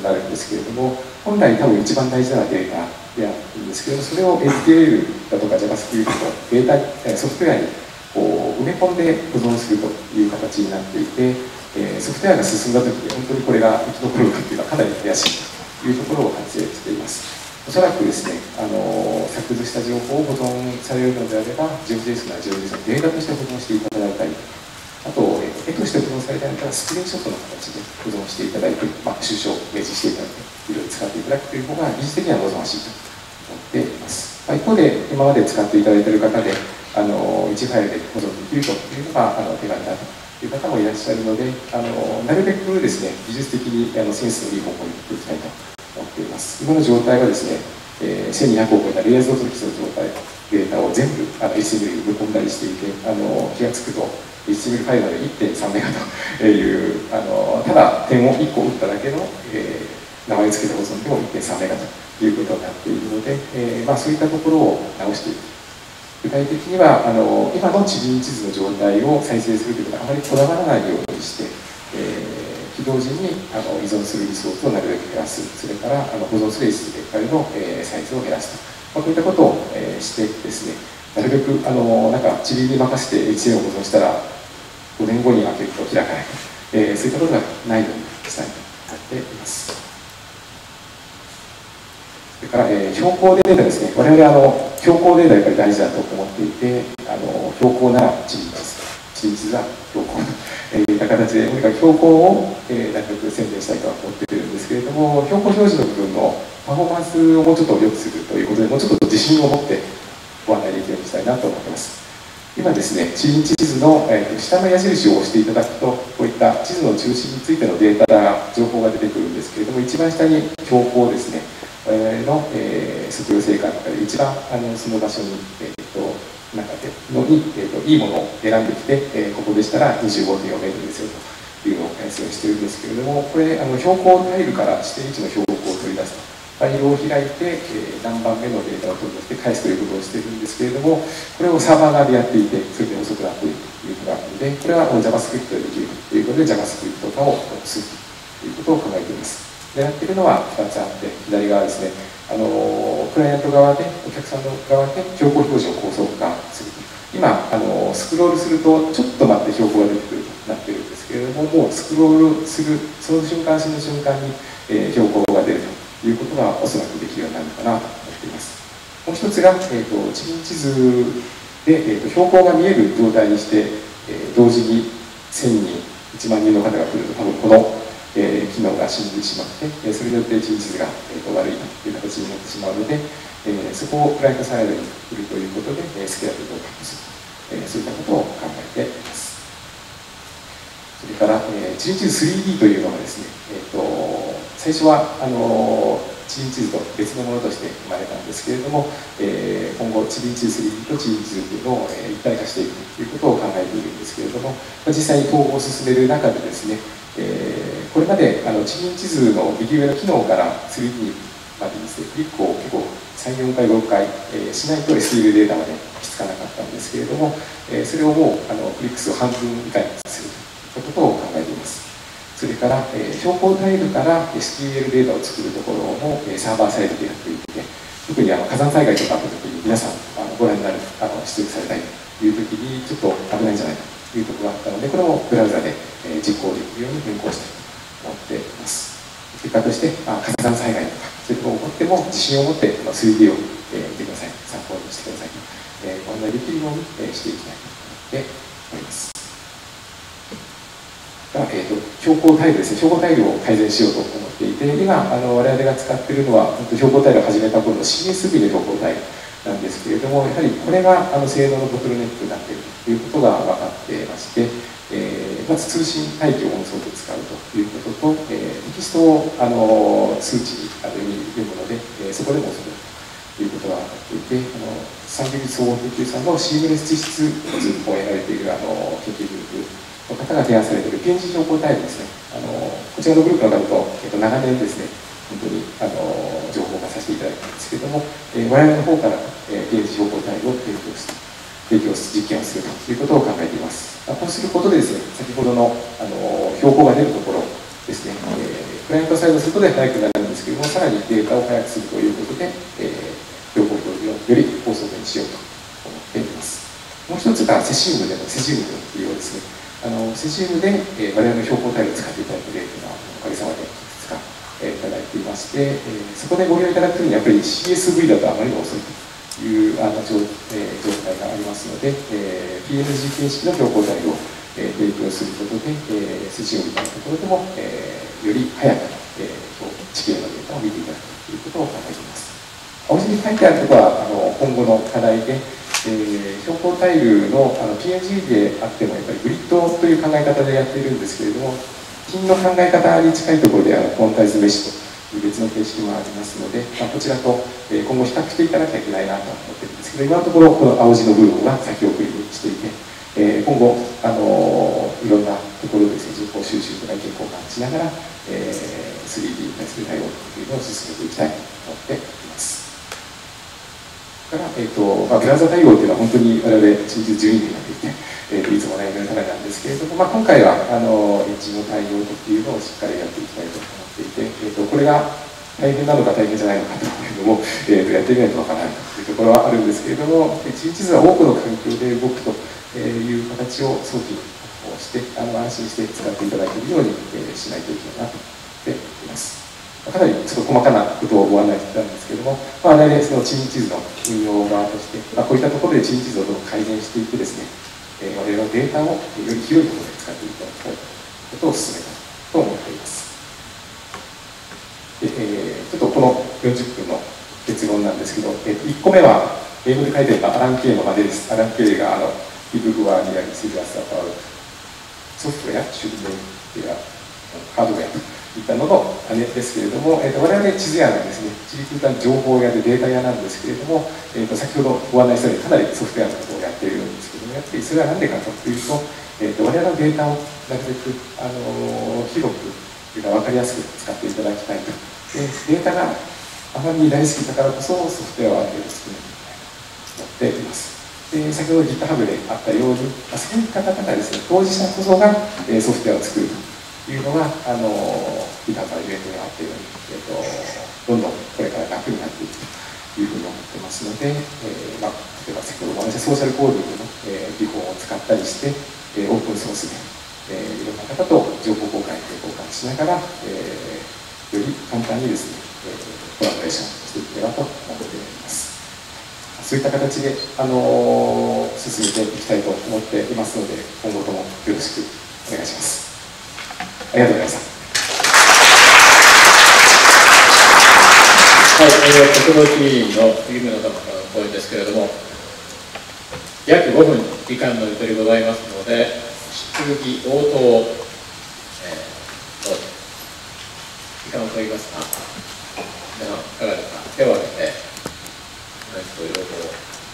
があるんですけれども、本来多分一番大事なのはデータであるんですけれども、それを エスキューエル だとか JavaScript のデータ、ソフトウェアにこう埋め込んで保存するという形になっていて、えー、ソフトウェアが進んだ時に本当にこれが生き残るかというのはかなり怪しいというところを反省しています。おそらくですね、あの削除した情報を保存されるのであれば、ジェフジェイス なら ジェフジェイス のデータとして保存していただいたり、あと、えー、絵として保存されたりしたらスクリーンショットの形で保存していただいて、まあ、収書を明示していただいて、いろいろ使っていただくという方が技術的には望ましいと思っています。まあ、一方で、今まで使っていただいている方で、あのいちファイルで保存できるというのがあの手軽だという方もいらっしゃるので、あのなるべくですね、技術的にあのセンスのいい方向に行っていきたいと思っています。今の状態はですね、えー、せんにひゃくを超えたレイヤーズを取引する状態、データを全部あの エイチティーエムエル に埋め込んだりしていて、あの気がつくと エイチティーエムエル ファイルなので いってんさんメガというあのただ点をいっこ打っただけの、えー、名前を付けて保存でも いってんさんメガということになっているので、えーまあ、そういったところを直していく。具体的にはあの今の地理地図の状態を再生するということはあまりこだわらないようにして、えー、起動時にあの依存するリソースをなるべく減らす、それからあの保存する エイチティーエムエル ファイルの、えー、サイズを減らすと、まあ、こういったことを、えー、してですね、なるべくあのなんか地理に任せて エイチティーエムエル を保存したらごねんごに開けると開かない、えー、そういったことがないようにしたいと思っています。それから、えー、標高データですね。我々あの標高データやっぱり大事だと思っていて、あの標高なら地理地図、地理地図は標高といった形で、とにかく標高を、えー、なるべく宣伝したいとは思っているんですけれども、標高表示の部分のパフォーマンスをもうちょっと良くするということで、もうちょっと自信を持ってご案内できるようにしたいなと思っています。今ですね、地理地図の、えー、下の矢印を押していただくと、こういった地図の中心についてのデータが、情報が出てくるんですけれども、一番下に標高ですね。我々の、えー、測量成果の中で一番あのその場所に、えー、と中でのに、えー、といいものを選んできて、えー、ここでしたら にじゅうごてんよんメートルですよというのを解説しているんですけれども、これあの標高タイルから指定位置の標高を取り出すと。ファイルを開いて、えー、何番目のデータを取り出して返すということをしているんですけれども、これをサーバー側でやっていて、それで遅くなっているということがあるので、これは JavaScript でできるということで、JavaScript とかをするということを考えています。でやっているのはふたつあって、左側ですね、あのクライアント側で、お客さんの側で標高表示を高速化する。今、あのスクロールすると、ちょっと待って標高が出てくるとなっているんですけれども、もうスクロールする、その瞬間、その瞬間に、えー、標高が出るということがおそらくできるようになるのかなと思っています。もう一つが、えーと、地理地図で、えーと、標高が見える状態にして、えー、同時にせんにん、いちまんにんの方が来ると、多分このえー、機能が死んでしまって、えー、それによって地理地図が、えー、と悪いという形になってしまうので、えー、そこをクライアントサイドに来るということで、えー、スケールを確保する、えー、そういったことを考えています。それから、えー、地理地図 スリーディー というのがですね、えー、と最初はあのー、地理地図と別のものとして生まれたんですけれども、えー、今後地理地図 スリーディー と地理地図というのを、えー、一体化していくということを考えているんですけれども、実際に統合を進める中でですね、えー、これまであの地理地図の右上の機能から スリーディー までにですね、クリックを結構さん、よんかい、ごかい、えー、しないと エスキューエル データまで行き着かなかったんですけれども、えー、それをもうあのクリック数を半分以下にするということを考えています。それから、えー、標高タイルから エスキューエル データを作るところも、えー、サーバーサイドでやっていて、特にあの火山災害とかあった時に皆さんあのご覧になる、あの出力されたいという時にちょっと危ないんじゃないかというところがあったので、これもブラウザで、えー、実行できるように変更したいと思っています。結果として、あ火山災害とかそういうことが起こっても自信を持って スリーディー を、えー、見てください、参考にしてくださいと、えー、ご案内できるように、えー、していきたいと思っております。えーと、標高タイルですね、標高タイルを改善しようと思っていて、今、あの我々が使っているのは、標高タイルを始めた頃の シーエスブイ の標高タイルなんですけれども、やはりこれがあの性能のボトルネックになっているということが分かっていまして、えー、まず通信帯域を音声で使うということと、えー、テキストをあの数値にあの読むので、えー、そこでも遅くなるということが分かっていて、あの産業技術総合研究さんのシームレス地質図をやられているあの研究グループの方が提案されている ピーエヌジー 標高タイルですね、あのこちらのグループの方と、えっと、長年ですね、本当にあの情報化させていただいたんですけれども、えー、我々の方から、えー、ピーエヌジー 標高タイルを提供する、提供す実験をするということを考えています。こうすることでですね、先ほどのあの標高が出るところですね、えー、クライアントサイドすることで速くなるんですけども、さらにデータを速くするということで、えー、情報表示をより高速にしようと思っています。もう一つがセシウムでのセシウムの利用ですね。あのセシウムで、えー、我々の標高タイルを使っていただく例というのはおかげさまでいくつか、えー、いただいていまして、えー、そこでご利用いただくにはやっぱり シーエスブイ だとあまりにも遅いというあの状、えー、状態がありますので、えー、ピーエヌジー 形式の標高タイルを、えー、提供することで、えー、セシウムみたいなところでも、えー、より早く、えー、地形のデータを見ていただくということを考えています。青字に書いてあることはあの今後の課題で、えー、標高タイルのあの ピーエヌジー であってもやっぱりグリッドという考え方でやっているんですけれども、金の考え方に近いところであのコンタイズメッシュという別の形式もありますので、まあ、こちらと、えー、今後比較していかなきゃいけないなと思っているんですけど、今のところこの青字の部分は先送りにしていて、えー、今後、あのー、いろんなところで情報収集とか意見交換しながら、えー、スリーディー に対する対応というのを進めていきたいと思っています。から、えーとまあ、ブラウザ対応というのは本当に我々新宿じゅうにねんやっていて、えー、といつも悩みのためなんですけれども、まあ、今回はあのエッジの対応というのをしっかりやっていきたいと思っていて、えー、とこれが大変なのか大変じゃないのかというのも、えー、とやってみないとわからないというところはあるんですけれども、地域図は多くの環境で動くという形を早期に確保してあの安心して使っていただけるように、えー、しないといけないなと思っています。かなりちょっと細かなことをご案内してたんですけれども、まあ、来年その地域地図の運用側として、まあ、こういったところで地域地図をどう改善していってですね、えー、我々のデータをより広いところで使っていただきたいということを進めたと思っています。でえー、ちょっとこのよんじゅっぷんの結論なんですけど、えー、いっこめは英語で書いてあるアラン・ケイのまでです。アラン・ケイがあのイブグワーニアにシリアスアパウソフトウェア、シュルメイやハードウェアといったのの姉ですけれども、えー、と我々地図屋なんですね。地理空間情報屋でデータ屋なんですけれども、えー、と先ほどご案内したようにかなりソフトウェアのことをやっているんですけども、やっぱりそれは何でかというと、えー、と我々のデータをなるべく、あのー、広くというか分かりやすく使っていただきたいと。でデータがあまりに大好きだからこそソフトウェアをある程度作っていきたいと思っています。で先ほど GitHub であったように、まあ、そういった方がですね、当事者こそが、えー、ソフトウェアを作るというのが、あのー、GitHub のイベントにあったように、えーと、どんどんこれから楽になっていくというふうに思ってますので、えーまあ、例えば先ほどお話したソーシャルコーディングの、えー、技法を使ったりして、えー、オープンソースで、えー、いろんな方と情報交換、交換しながら、えー、より簡単にですね、えー、コラボレーションしていければと思っております。そういった形で、あのー、進めていきたいと思っていますので、今後ともよろしくお願いします。ありがとうございました。 はい、えー、国土地委員の杉村様からの声ですけれども、約ごふん時間のゆとりございますので、引き続き応答を、えー、どうぞ。時間を取りますか。皆さん、いかがですか。手を挙げて、何という応答を。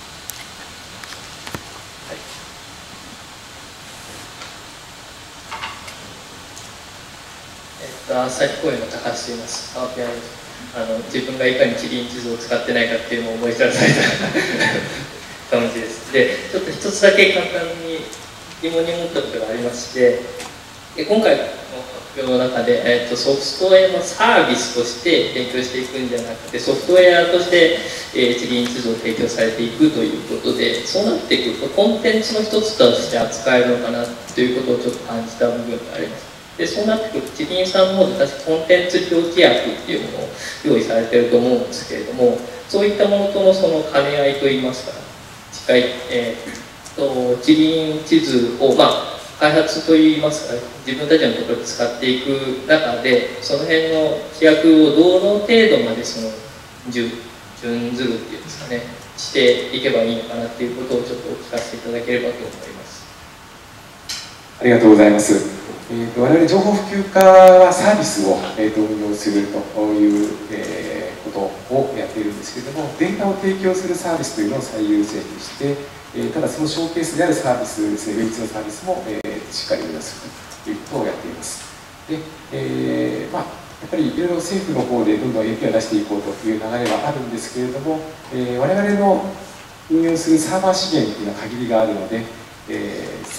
朝日公園の高橋と言います。あの自分がいかに地理院地図を使ってないかっていうのを思い知らされた感じです。で、ちょっと一つだけ簡単に疑問に思ったことがありまして、で今回の発表の中で、えー、とソフトウェアのサービスとして提供していくんじゃなくて、ソフトウェアとして、えー、地理院地図を提供されていくということで、そうなってくるとコンテンツの一つとして扱えるのかなということをちょっと感じた部分があります。でそうなってくると、地理院さんも私コンテンツ表記訳っていうものを用意されていると思うんですけれども、そういったものとのその兼ね合いといいますか、近い、えー、と地理院地図を、まあ、開発といいますか、自分たちのところで使っていく中で、その辺の規約をどの程度までその順順ずるっていうんですかね、していけばいいのかなっていうことをちょっとお聞かせいただければと思います。 ありがとうございます。えー、と我々情報普及課はサービスを、えー、と運用するという、えー、ことをやっているんですけれども、データを提供するサービスというのを最優先にして、えー、ただそのショーケースであるサービスですね、唯一のサービスも、えー、しっかり運用するということをやっています。で、えーまあ、やっぱりいろいろ政府の方でどんどん エーピーアイ を出していこうという流れはあるんですけれども、えー、我々の運用するサーバー資源というのは限りがあるので、えー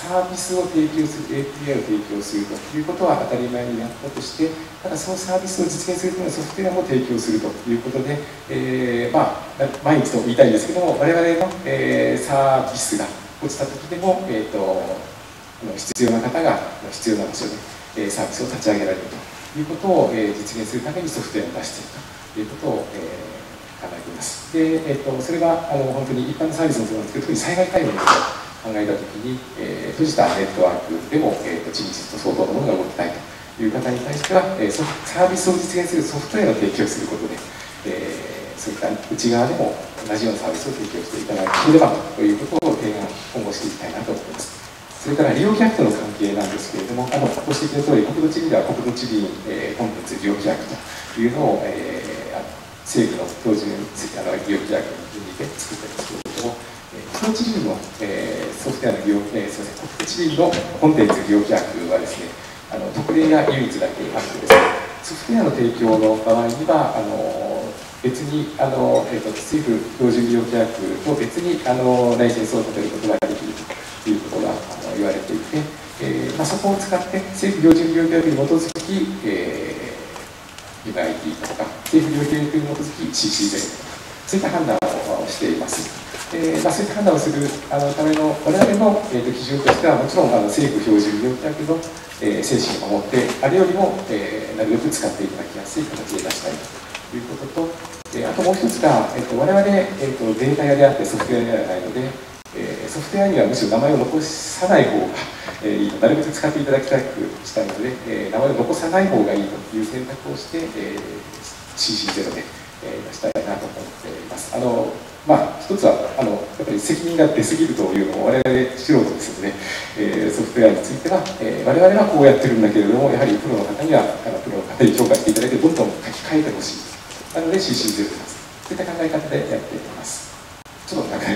サービスを提供する、エーピーアイ を提供するということは当たり前になったとして、ただそのサービスを実現するためのソフトウェアも提供するということで、えー、まあ、毎日と言いたいんですけども、我々の、えー、サービスが落ちた時でも、えーと、必要な方が必要な場所でサービスを立ち上げられるということを、えー、実現するためにソフトウェアを出しているということを、えー考えています。で、えっと、それがあの本当に一般のサービスもそうなんですけど、特に災害対応のことを考えたときに、えー、閉じたネットワークでも、えーと、地域と相当のものが動きたいという方に対しては、えー、サービスを実現するソフトウェアの提供をすることで、えー、そういった内側でも同じようなサービスを提供していただければということを提案、今後していきたいなと思います。それから利用規約との関係なんですけれども、あのご指摘の通り、国土地理では国土地理、えー、コンテンツ利用規約というのを、えー政府の標準あの利用規約に似て作っていますけれども、国土地理の、えー、ソフトウェアの利用、えー、すみません、国土地理のコンテンツ利用規約はですね、あの特例が唯一だけあってですね、ソフトウェアの提供の場合には、あの別にあの、えーと、政府標準利用規約と別にあのライセンスを立てることができるということがあの言われていて、えーまあ、そこを使って政府標準利用規約に基づき、えーユーアイティー とか、政府利用規約に基づき シーシーゼロ とか、そういった判断をしています。えーまあ、そういった判断をするあのための、我々の、えー、と基準としては、もちろんあの政府標準利用規約の、えー、精神を守って、あれよりも、えー、なるべく使っていただきやすい形で出したいということと、えー、あともう一つが、えー、と我々、えー、とデータ屋であってソフトウェアではないので、えー、ソフトウェアにはむしろ名前を残さない方が、えー、なるべく使っていただきたくしたいので、えー、名前を残さない方がいいという選択をして、えー、シーシーゼロ で、えー、出したいなと思っています。あのまあ、一つはあのやっぱり責任が出すぎるというのも我々素人ですので、えー、ソフトウェアについては、えー、我々はこうやってるんだけれども、やはりプロの方にはあのプロの方に評価していただいてどんどん書き換えてほしい。なので シーシーゼロ です。そういった考え方でやっています。ちょっと長いです。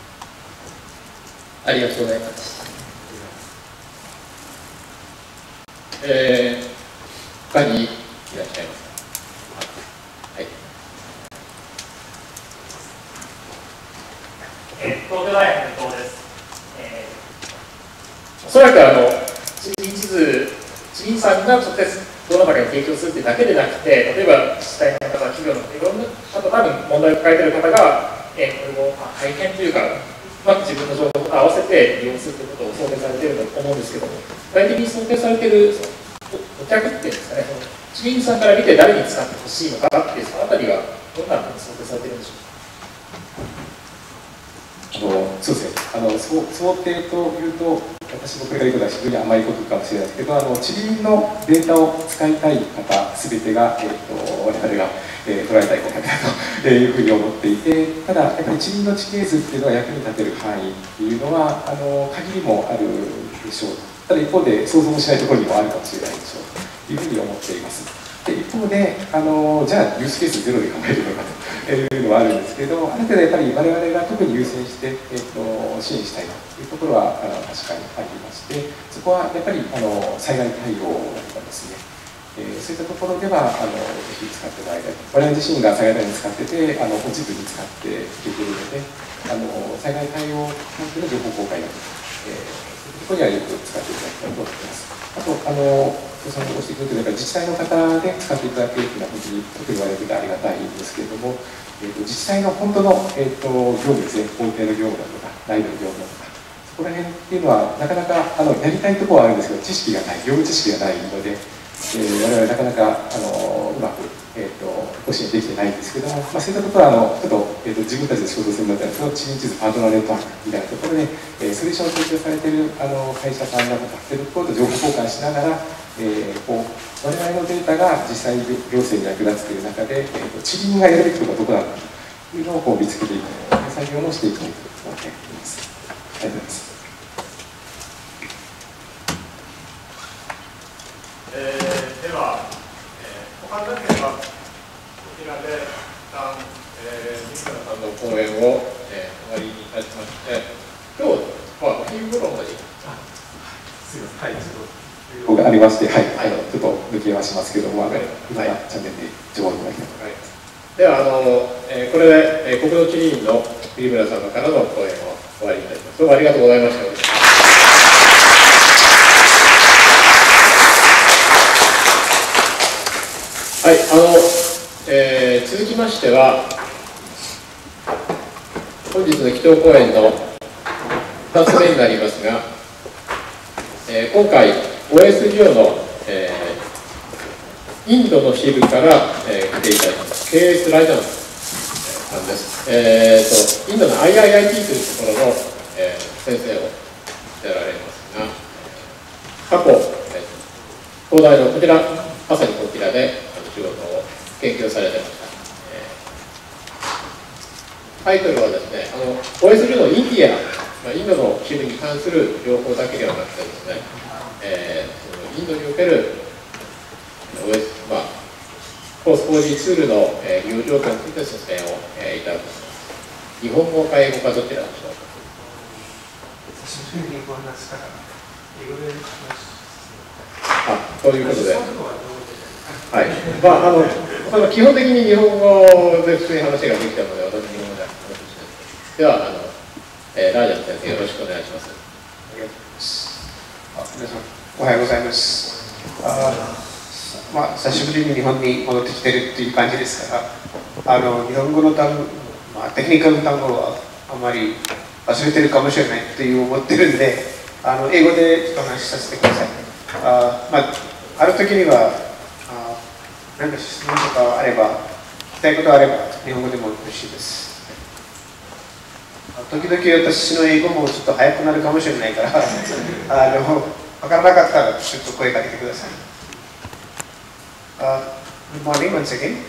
ありがとうございます。 えー、他にいらっしゃいますか。はい。 えー、東京大学の伊藤です。えおそらくあの地理地図、地理さんが直接どの中に提供するというだけでなくて、例えば自治体の方、企業の方、いろんな方、多分問題を抱えている方が、えー、これを大変というか、うまく自分の情報と合わせて利用するということを想定されていると思うんですけども、具体的に想定されているお客っていうんですかね、地理さんから見て誰に使ってほしいのかっていう、そのあたりはどんなふうに想定されているんでしょうか。 あのそうですね、あの想定というと、私もこれから言うことは非常に甘いことかもしれないですけど、あの地理のデータを使いたい方、すべてが、えー、と我々が、えー、捉えたい顧客だというふうに思っていて、ただ、やっぱり地理の地形図っていうのは役に立てる範囲っていうのは、あの限りもあるでしょう。ただ一方で、想像もしないところにもあるかもしれないでしょうというふうに思っています。で一方であの、じゃあ、ユースケースゼロで考えるのかというのはあるんですけれども、ある程度やっぱり我々が特に優先して、えー、と支援したいというところはあの確かにありまして、そこはやっぱりあの災害対応とかですね、えー、そういったところではあのぜひ使ってもらいたい。我々自身が災害対応に使ってて、あの本地図に使っていけているので、あの災害対応関係の情報公開など、えーここにはよく使っていただきたいと思います。あと、あの、そのご指摘のとおり、自治体の方で使っていただけるというのは、本当に特に我々でありがたいんですけれども、えー、と自治体の本当の、えー、と業務ですね、法定の業務だとか、内部の業務だとか、そこら辺っていうのは、なかなかあのやりたいところはあるんですけど、知識がない、業務知識がないので、えー、我々なかなかあのうまく、えー、とご支援できてないんですけども、まあ、そういったところはあのちょっと、えー、と自分たちで仕事をするんだったら、その地域地図パートナーネットワークみたいなところで、えー、ソリューションを提供されているあの会社さんだとか、そういうところと情報交換しながら、えー、こう我々のデータが実際に行政に役立つという中で、えー、と地理がやるべきところはどこなのかというのをこう見つけていく作業もしていきたいと思っています。ありがとうございます。 えー、では、えー、他のなければこちらで一旦、えー、 西村さんの講演を、えー、終わりにいたしまして、今日はお昼頃まで。 すみません、はい、ちょっとがありまして、はい、はい、あのちょっと抜けはしますけども、あの今やチャンネルで情報をいただきたいと思います。 では、あの、えー、これで、えー、国土地理院の栗村さんからの講演を終わりにいたします。どうもありがとうございました。はい、あの、えー、続きましては、本日の祈祷講演のふたつめになりますが、えー、今回 オーエスジオー の、えー、インドの支部から、えー、来ていただきます ケーエス ライダンさんです。えー、とインドの アイアイアイティー というところの、えー、先生をしてられますが、過去、えー、東大のこちら、まさにこちらで仕事を研究されてました。タイトルはですね、あの オーエスジオー のインディア、まあ、インドの支部に関する情報だけではなくてですね、えー、そのインドにおける オーエス、まあ、コース フォージー ツールの、えー、利用条件について説明を、えー、いただきます。日本語か英語かどちらでしょうか。 久しぶりにご話したから、英語で話す。 あ、そういうことで。はい。まあ、あの、その基本的に日本語で普通に話ができたので、私日本語で話します。では、あの、えー、ラージャン先生、よろしくお願いします。 ありがとうございます。あ、皆さん、おはようございます。あ、まあ、久しぶりに日本に戻ってきてるっていう感じですから、あの、日本語の単語、まあ、テクニカル単語はあまり忘れてるかもしれないという思ってるんで、あの、英語でちょっとお話しさせてください。あ、まあ、ある時には、何か質問とかあれば、聞きたいことあれば、日本語でもよろしいです。時々私の英語もちょっと早くなるかもしれないから、あの、分からなかったらちょっと声かけてください。Uh, good morning once again.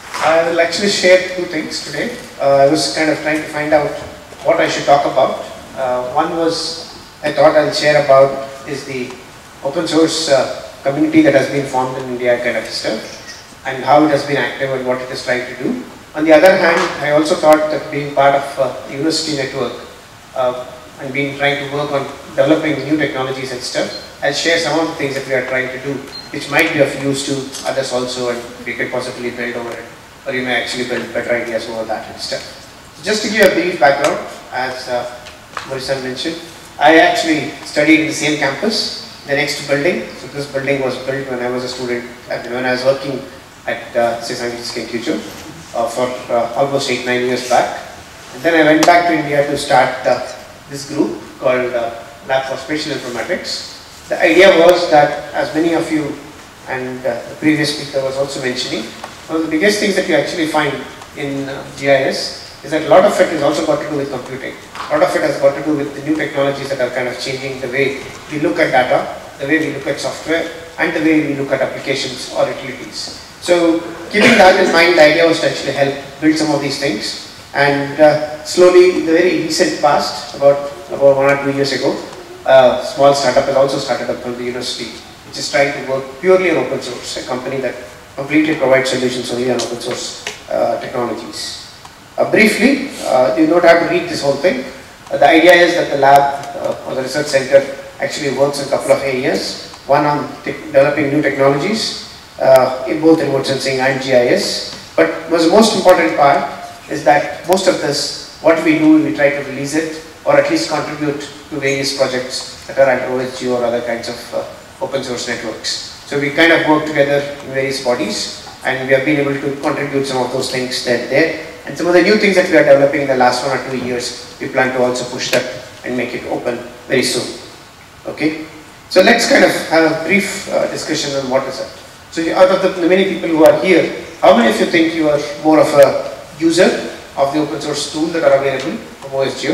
I will actually share two things today. Uh, I was kind of trying to find out what I should talk about. Uh, one was, I thought I'll share about is the open source uh, community that has been formed in India kind of stuff, and how it has been active and what it is trying to do. On the other hand, I also thought that being part of a university network uh, and being trying to work on developing new technologies and stuff, I'll share some of the things that we are trying to do, which might be of use to others also, and we could possibly build over it, or you may actually build better ideas over that and stuff. Just to give you a brief background, as uh, Morrison mentioned, I actually studied in the same campus, the next building. So this building was built when I was a student, when I was working at uh, Saint Future uh, for uh, almost eight, nine years back. And then I went back to India to start uh, this group called uh, Lab for Spatial Informatics. The idea was that, as many of you and uh, the previous speaker was also mentioning, one of the biggest things that you actually find in uh, G I S is that a lot of it is also got to do with computing. A lot of it has got to do with the new technologies that are kind of changing the way we look at data, the way we look at software, and the way we look at applications or utilities. So, keeping that in mind, the idea was to actually help build some of these things. And uh, slowly, in the very recent past, about, about one or two years ago, a small startup has also started up from the university, which is trying to work purely on open source, a company that completely provides solutions only on open source uh, technologies. Uh, briefly, uh, you don't have to read this whole thing. Uh, the idea is that the lab uh, or the research center actually works in a couple of areas. One on developing new technologies, uh, in both remote sensing and G I S. But the most important part is that most of this, what we do, we try to release it or at least contribute to various projects that are at O S G O or other kinds of uh, open source networks. So we kind of work together in various bodies, and we have been able to contribute some of those things that there. And some of the new things that we are developing in the last one or two years, we plan to also push that and make it open very soon. Okay? So let's kind of have a brief uh, discussion on what is that. So out of the, the many people who are here, how many of you think you are more of a user of the open source tools that are available from O S G O?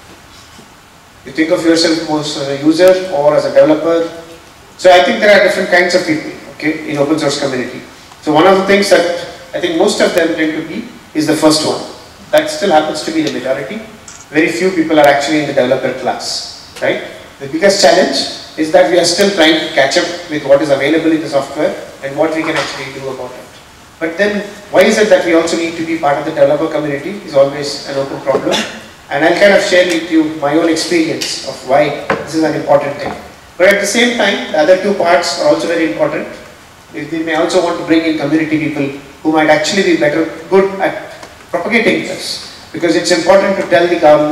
You think of yourself more as a user or as a developer? So I think there are different kinds of people, okay, in open source community. So one of the things that I think most of them tend to be is the first one. That still happens to be the majority. Very few people are actually in the developer class, right? The biggest challenge is that we are still trying to catch up with what is available in the software and what we can actually do about it. But then, why is it that we also need to be part of the developer community is always an open problem. And I'll kind of share with you my own experience of why this is an important thing. But at the same time, the other two parts are also very important. We may also want to bring in community people who might actually be better, good at propagating this. Because it's important to tell the government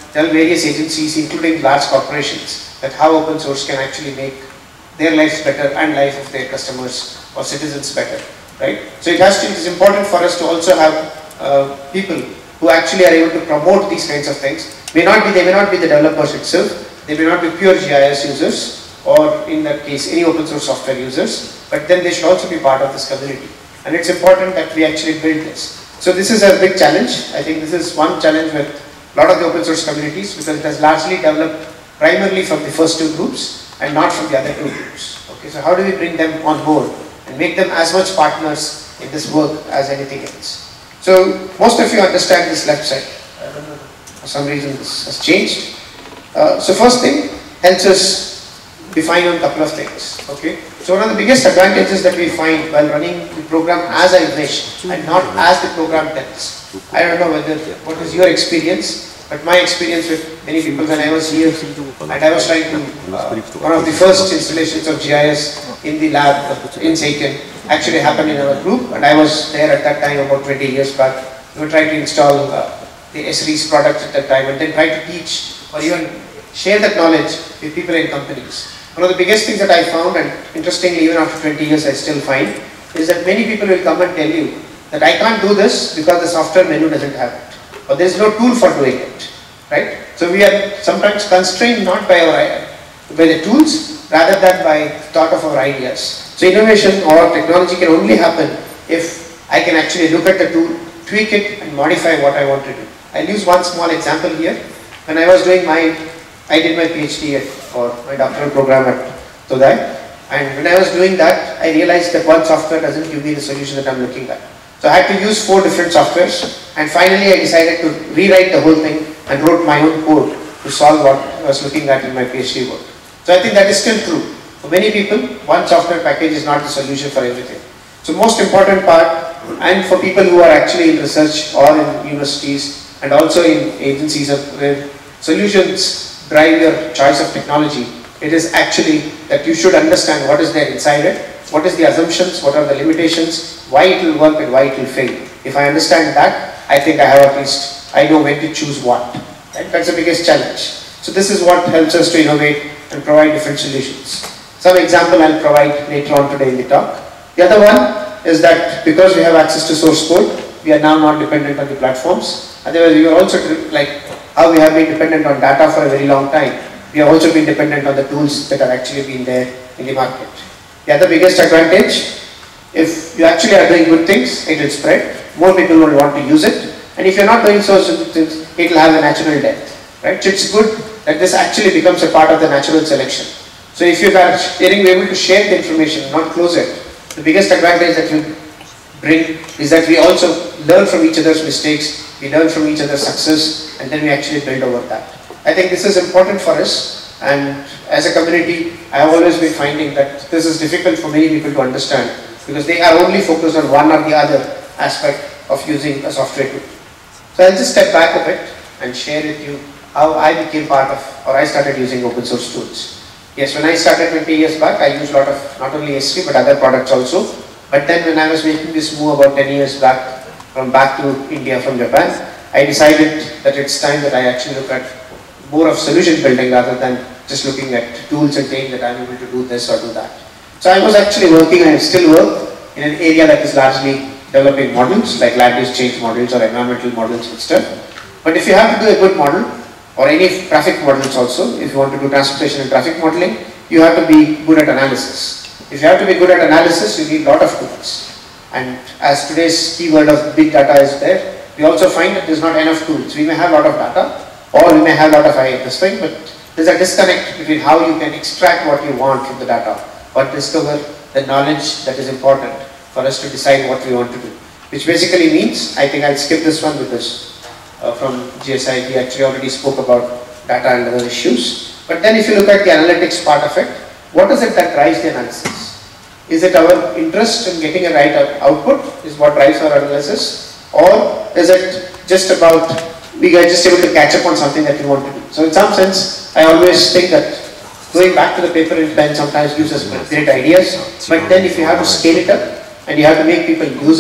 tell various agencies, including large corporations, that how open source can actually make their lives better and life of their customers or citizens better, right? So it has to, it is important for us to also have uh, people who actually are able to promote these kinds of things. May not be, they may not be the developers itself, they may not be pure G I S users, or in that case any open source software users, but then they should also be part of this community. And it's important that we actually build this. So this is a big challenge. I think this is one challenge with a lot of the open source communities, because it has largely developed primarily from the first two groups and not from the other two groups. Okay, so how do we bring them on board and make them as much partners in this work as anything else? So most of you understand this left side. I don't know, for some reason this has changed. Uh, so first thing, helps us define on a couple of things. Okay, so one of the biggest advantages that we find while running the program as I wish and not as the program tells. I don't know whether what is your experience, but my experience with many people when I was here and I was trying to uh, one of the first installations of G I S in the lab in Seiken actually happened in our group, and I was there at that time about twenty years back. We were trying to install uh, the S R E S product at that time and then try to teach or even share that knowledge with people in companies. One of the biggest things that I found, and interestingly even after twenty years I still find, is that many people will come and tell you that I can't do this because the software menu doesn't have it, or there is no tool for doing it, right? So we are sometimes constrained not by our by the tools, rather than by thought of our ideas. So innovation or technology can only happen if I can actually look at the tool, tweak it and modify what I want to do. I'll use one small example here. When I was doing my, I did my PhD at, or my doctoral program at Todai, and when I was doing that, I realized that one software doesn't give me the solution that I'm looking at. So I had to use four different softwares, and finally I decided to rewrite the whole thing and wrote my own code to solve what I was looking at in my PhD work. So I think that is still true. For many people, one software package is not the solution for everything. So most important part, and for people who are actually in research or in universities and also in agencies where solutions drive your choice of technology, it is actually that you should understand what is there inside it, what is the assumptions, what are the limitations, why it will work and why it will fail. If I understand that, I think I have at least, I know when to choose what. Right? That's the biggest challenge. So this is what helps us to innovate and provide different solutions. Some example I'll provide later on today in the talk. The other one is that because we have access to source code, we are now not dependent on the platforms. Otherwise, we are also, like how we have been dependent on data for a very long time, we have also been dependent on the tools that are actually been there in the market. The other biggest advantage, if you actually are doing good things, it will spread. More people will want to use it. And if you're not doing so good things, it will have a natural death. Right? So it's good that this actually becomes a part of the natural selection. So if you are getting able to share the information, not close it, the biggest advantage that you bring is that we also learn from each other's mistakes, we learn from each other's success, and then we actually build over that. I think this is important for us, and as a community, I have always been finding that this is difficult for many people to understand because they are only focused on one or the other aspect of using a software tool. So I'll just step back a bit and share with you how I became part of, or I started using open source tools. Yes, when I started twenty years back, I used a lot of not only S three but other products also. But then when I was making this move about ten years back, from back to India from Japan, I decided that it's time that I actually look at more of solution building rather than just looking at tools and saying that I'm able to do this or do that. So I was actually working, and I still work, in an area that is largely developing models like land use change models or environmental models and stuff. But if you have to do a good model, or any traffic models also, if you want to do transportation and traffic modeling, you have to be good at analysis. If you have to be good at analysis, you need a lot of tools. And as today's keyword of big data is there, we also find that there's not enough tools. We may have a lot of data, or we may have a lot of this thing, but there's a disconnect between how you can extract what you want from the data, or discover the knowledge that is important for us to decide what we want to do. Which basically means, I think I'll skip this one because uh, from G S I, we actually already spoke about data and other issues. But then if you look at the analytics part of it, what is it that drives the analysis? Is it our interest in getting a right output is what drives our analysis? Or is it just about we are just able to catch up on something that we want to do? So in some sense, I always think that going back to the paper and pen sometimes gives us great ideas, but then if you have to scale it up and you have to make people use it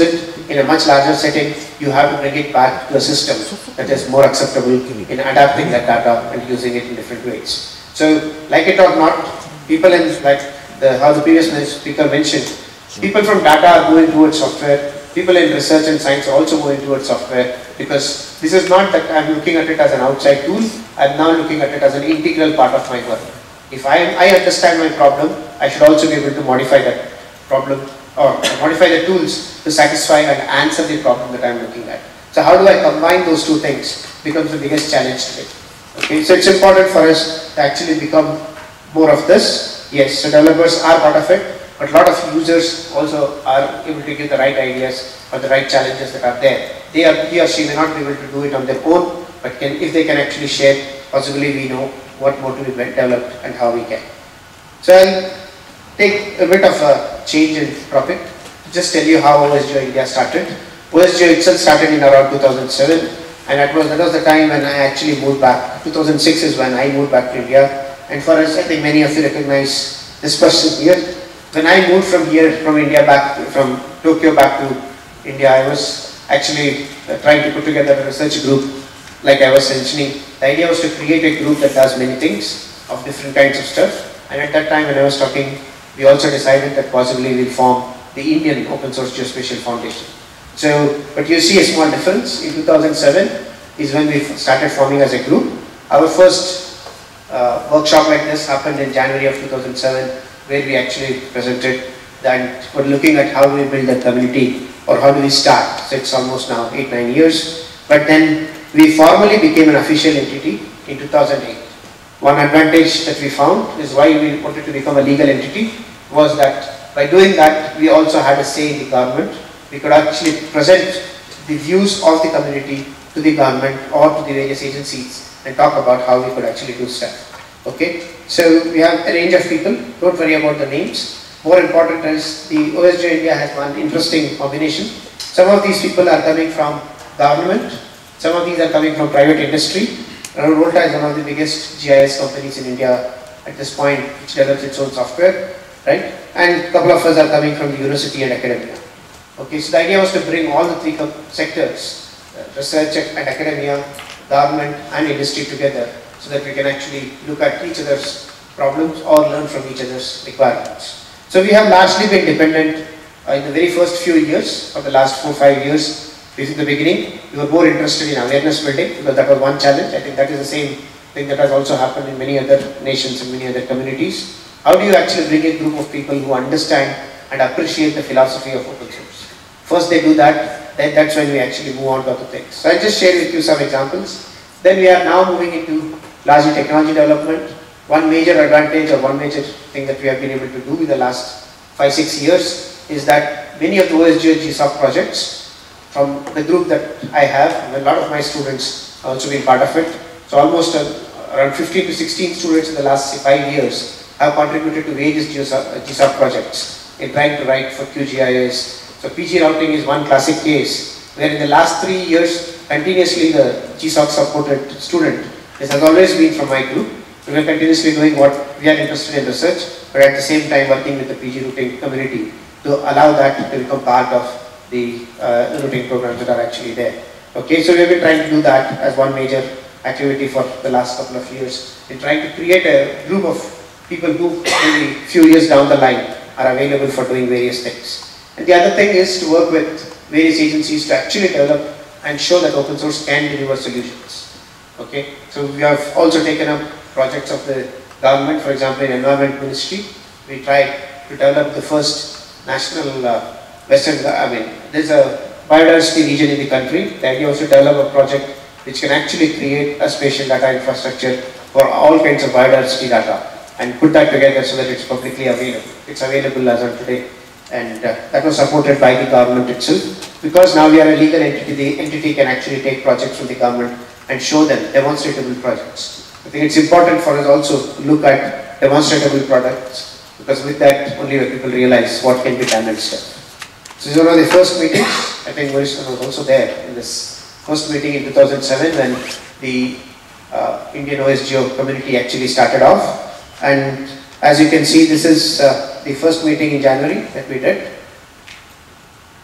in a much larger setting, you have to bring it back to a system that is more acceptable in adapting that data and using it in different ways. So, like it or not, people in, like the, how the previous speaker mentioned, people from data are moving towards software, people in research and science are also moving towards software, because this is not that I'm looking at it as an outside tool, I'm now looking at it as an integral part of my work. If I, I understand my problem, I should also be able to modify that problem or modify the tools to satisfy and answer the problem that I'm looking at. So how do I combine those two things becomes the biggest challenge today. Okay, so it's important for us to actually become more of this. Yes, so developers are part of it, but a lot of users also are able to give the right ideas or the right challenges that are there. They are, he or she may not be able to do it on their own, but can, if they can actually share, possibly we know what more to be developed and how we can. So I'll take a bit of a change in topic to just tell you how O S G E O India started. O S G E O itself started in around two thousand seven, and that was, that was the time when I actually moved back. two thousand six is when I moved back to India, and for us, I think many of you recognize this person here. When I moved from here, from India back, from Tokyo back to India, I was actually uh, trying to put together a research group, like I was mentioning. The idea was to create a group that does many things of different kinds of stuff, and at that time when I was talking, we also decided that possibly we'll form the Indian Open Source Geospatial Foundation. So, but you see a small difference. In two thousand seven is when we started forming as a group. Our first uh, workshop like this happened in January of two thousand seven, where we actually presented that we're looking at how we build a community or how do we start. So it's almost now eight, nine years. But then we formally became an official entity in two thousand eight. One advantage that we found is why we wanted to become a legal entity was that by doing that, we also had a say in the government. We could actually present the views of the community to the government or to the various agencies and talk about how we could actually do stuff. Okay, so we have a range of people. Don't worry about the names. More important is the O S G E O India has one interesting combination. Some of these people are coming from government. Some of these are coming from private industry. Volta is one of the biggest G I S companies in India at this point, which develops its own software, right? And a couple of us are coming from the university and academia. Okay, so the idea was to bring all the three sectors, uh, research and academia, government and industry together, so that we can actually look at each other's problems or learn from each other's requirements. So we have largely been dependent uh, in the very first few years of the last four, five years. In the beginning, we were more interested in awareness building because that was one challenge. I think that is the same thing that has also happened in many other nations and many other communities. How do you actually bring a group of people who understand and appreciate the philosophy of open source? First they do that, then that's when we actually move on to other things. So I'll just share with you some examples. Then we are now moving into largely technology development. One major advantage or one major thing that we have been able to do in the last five, six years is that many of the O S G E O G SOC projects from the group that I have, and a lot of my students have also been part of it. So almost uh, around fifteen to sixteen students in the last five years have contributed to various G SOC projects in trying to write for Q G I S. So P G routing is one classic case where in the last three years continuously the G SOC supported student. This has always been from my group. We are continuously doing what we are interested in research, but at the same time working with the P G routing community to allow that to become part of the uh, routing programs that are actually there. Okay, so we have been trying to do that as one major activity for the last couple of years. In trying to create a group of people who maybe few years down the line are available for doing various things. And the other thing is to work with various agencies to actually develop and show that open source can deliver solutions. Okay, so we have also taken up projects of the government. For example, in Environment Ministry, we tried to develop the first national uh, Western, I mean, there's a biodiversity region in the country. The idea was to develop a project which can actually create a spatial data infrastructure for all kinds of biodiversity data and put that together so that it's publicly available. It's available as of today, and uh, that was supported by the government itself. Because now we are a legal entity, the entity can actually take projects from the government and show them demonstrable projects. I think it's important for us also to look at demonstrable products, because with that only people realize what can be done and stuff. So this is one of the first meetings. I think Maurice was also there in this first meeting in two thousand seven when the uh, Indian O S G E O community actually started off. And as you can see, this is uh, the first meeting in January that we did.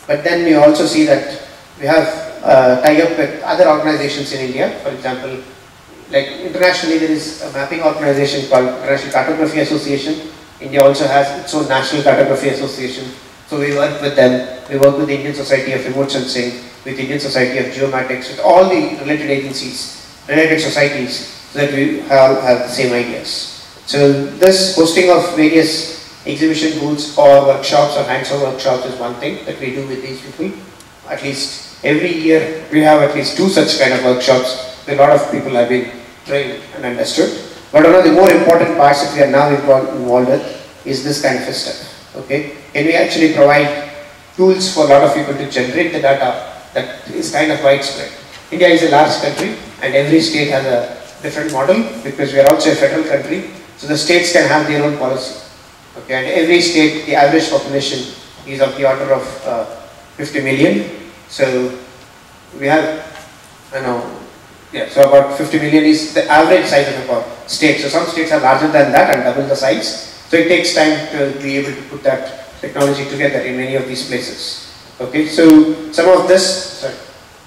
but then we also see that we have uh, tie up with other organizations in India. For example, like internationally there is a mapping organization called International Cartography Association. India also has its own National Cartography Association. So we work with them. We work with the Indian Society of Remote Sensing, with the Indian Society of Geomatics, with all the related agencies, related societies, so that we have, have the same ideas. So this hosting of various exhibition booths or workshops or hands-on workshops is one thing that we do with these people. At least every year we have at least two such kind of workshops. A lot of people have been trained and understood. But one of the more important parts that we are now involved with is this kind of stuff. Okay? Can we actually provide tools for a lot of people to generate the data that is kind of widespread? India is a large country and every state has a different model because we are also a federal country. So the states can have their own policy. Okay? And every state, the average population is of the order of uh, fifty million. So we have, you know, yeah, so about fifty million is the average size of a state. So some states are larger than that and double the size. So it takes time to be able to put that technology together in many of these places. Okay, so some of this, sorry.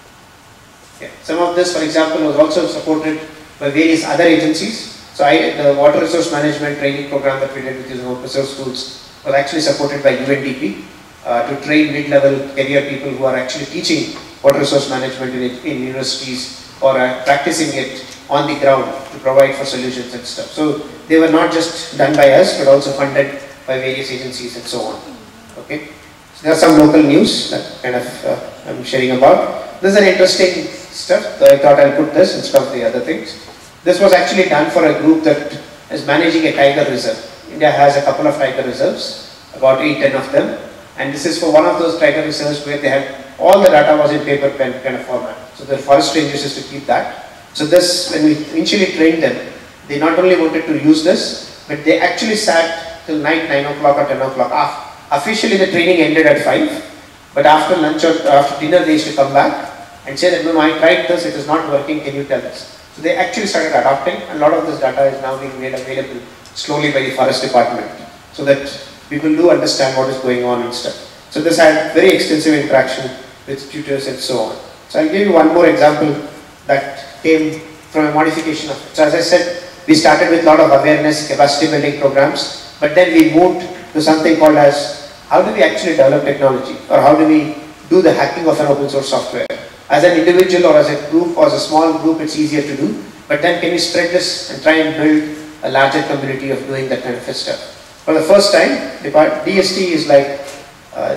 Yeah, some of this, for example, was also supported by various other agencies. So I, the water resource management training program that we did with using open source schools was actually supported by U N D P uh, to train mid-level career people who are actually teaching water resource management in, in universities or uh, practicing it on the ground to provide for solutions and stuff. So they were not just done by us, but also funded by various agencies and so on. Okay, so there are some local news that kind of uh, I'm sharing about. This is an interesting stuff, so I thought I'll put this instead of the other things. This was actually done for a group that is managing a tiger reserve. India has a couple of tiger reserves, about eight, ten of them, and this is for one of those tiger reserves where they had all the data was in paper pen kind of format. So the forest rangers is to keep that. So this, when we initially trained them, they not only wanted to use this, but they actually sat till night, nine o'clock or ten o'clock. Officially the training ended at five, but after lunch or after dinner they used to come back and say that, no, I tried this, it is not working, can you tell us? So they actually started adopting, and a lot of this data is now being made available slowly by the forest department, so that people do understand what is going on and stuff. So this had very extensive interaction with tutors and so on. So I'll give you one more example that came from a modification of it. So as I said, we started with a lot of awareness, capacity building programs, but then we moved to something called as, how do we actually develop technology, or how do we do the hacking of an open source software? As an individual or as a group or as a small group, it's easier to do, but then can we spread this and try and build a larger community of doing that kind of stuff? For the first time, D S T is like, uh,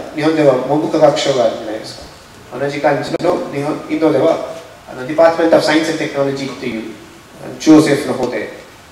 Department of Science and Technology to you, Joseph Nahote,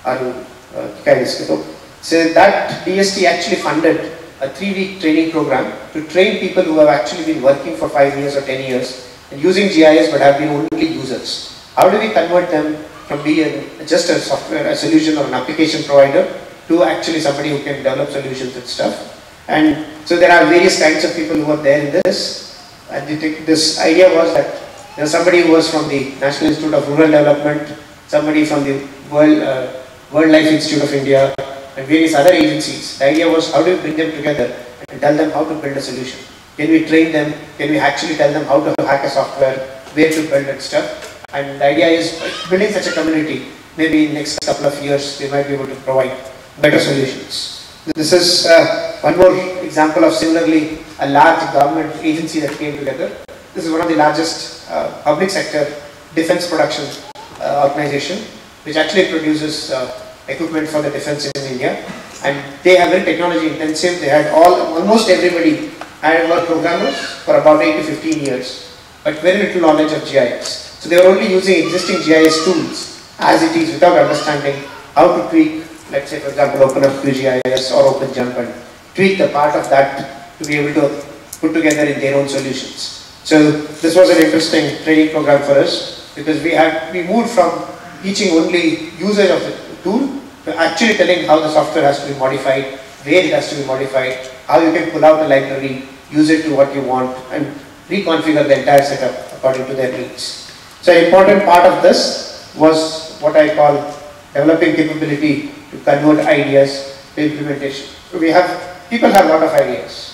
so that D S T actually funded a three-week training program to train people who have actually been working for five years or ten years and using G I S but have been only users. How do we convert them from being just a software, a solution or an application provider to actually somebody who can develop solutions and stuff? And so there are various kinds of people who are there in this. And this idea was that there was somebody who was from the National Institute of Rural Development, somebody from the World, uh, Wildlife Institute of India, and various other agencies. The idea was, how do we bring them together and tell them how to build a solution? Can we train them? Can we actually tell them how to hack a software, where to build and stuff? And the idea is, building such a community, maybe in the next couple of years, they might be able to provide better solutions. This is uh, one more example of similarly a large government agency that came together. This is one of the largest uh, public sector defense production uh, organization, which actually produces uh, equipment for the defense in India, and they have very technology intensive. They had all, almost everybody had worked programmers for about eight to fifteen years, but very little knowledge of G I S. So they were only using existing G I S tools as it is without understanding how to tweak, let's say for example, open up Q G I S or OpenJump and tweak the part of that to be able to put together in their own solutions. So this was an interesting training program for us, because we had we moved from teaching only users of the tool to actually telling how the software has to be modified, where it has to be modified, how you can pull out a library, use it to what you want, and reconfigure the entire setup according to their needs. So an important part of this was what I call developing capability to convert ideas to implementation. So we have, people have a lot of ideas.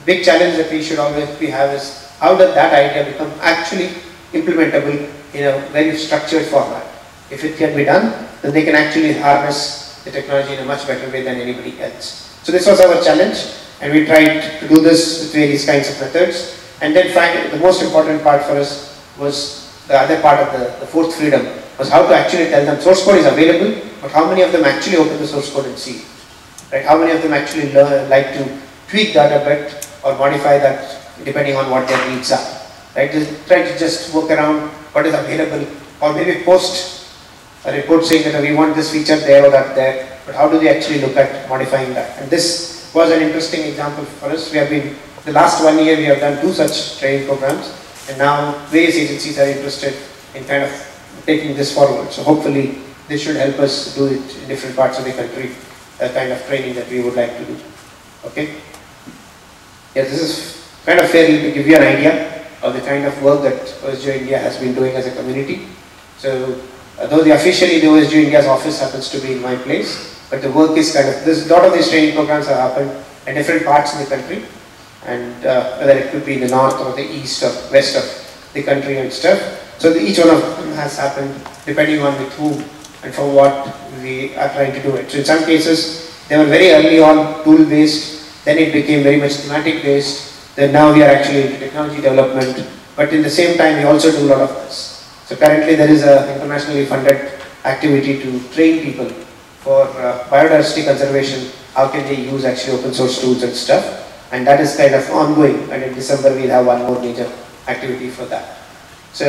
big challenge that we should always we have is how does that idea become actually implementable in a very structured format. If it can be done, then they can actually harness the technology in a much better way than anybody else. So this was our challenge, and we tried to do this with various kinds of methods. And then finally, the most important part for us was the other part of the, the fourth freedom, was how to actually tell them source code is available, but how many of them actually open the source code and see it? Right? How many of them actually learn, like to tweak that a bit or modify that depending on what their needs are? Right? Just try to just work around what is available, or maybe post a report saying that we want this feature there or that there, but how do they actually look at modifying that? And this was an interesting example for us. We have been, the last one year we have done two such training programs, and now various agencies are interested in kind of taking this forward. So hopefully this should help us do it in different parts of the country, the kind of training that we would like to do. Okay? Yeah, this is kind of fairly to give you an idea of the kind of work that O S G O India has been doing as a community. So, uh, though the officially the O S G O India's office happens to be in my place, but the work is kind of, this, a lot of these training programs have happened in different parts in the country, and uh, whether it could be in the north or the east or west of the country and stuff. So the, each one of them has happened depending on with whom and for what we are trying to do it. So in some cases, they were very early on tool based, then it became very much thematic based, then now we are actually into technology development, but in the same time we also do a lot of this. So currently there is a internationally funded activity to train people for uh, biodiversity conservation, how can they use actually open source tools and stuff, and that is kind of ongoing, and in December we'll have one more major activity for that. So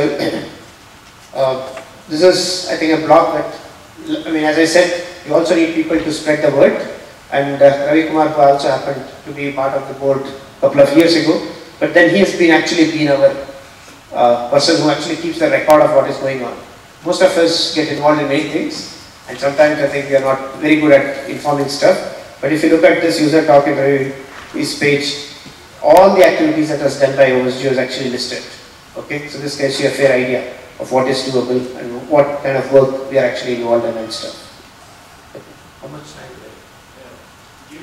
uh, this is, I think, a block that, I mean, as I said, you also need people to spread the word, and uh, Ravi Kumar also happened to be part of the board a couple of years ago, but then he has been actually been our uh, person who actually keeps the record of what is going on. Most of us get involved in many things, and sometimes I think we are not very good at informing stuff, but if you look at this user talk in Ravi's page, all the activities that was done by O S G O is actually listed. Okay, so this gives you a fair idea of what is doable and what kind of work we are actually involved in and stuff. How much time is there?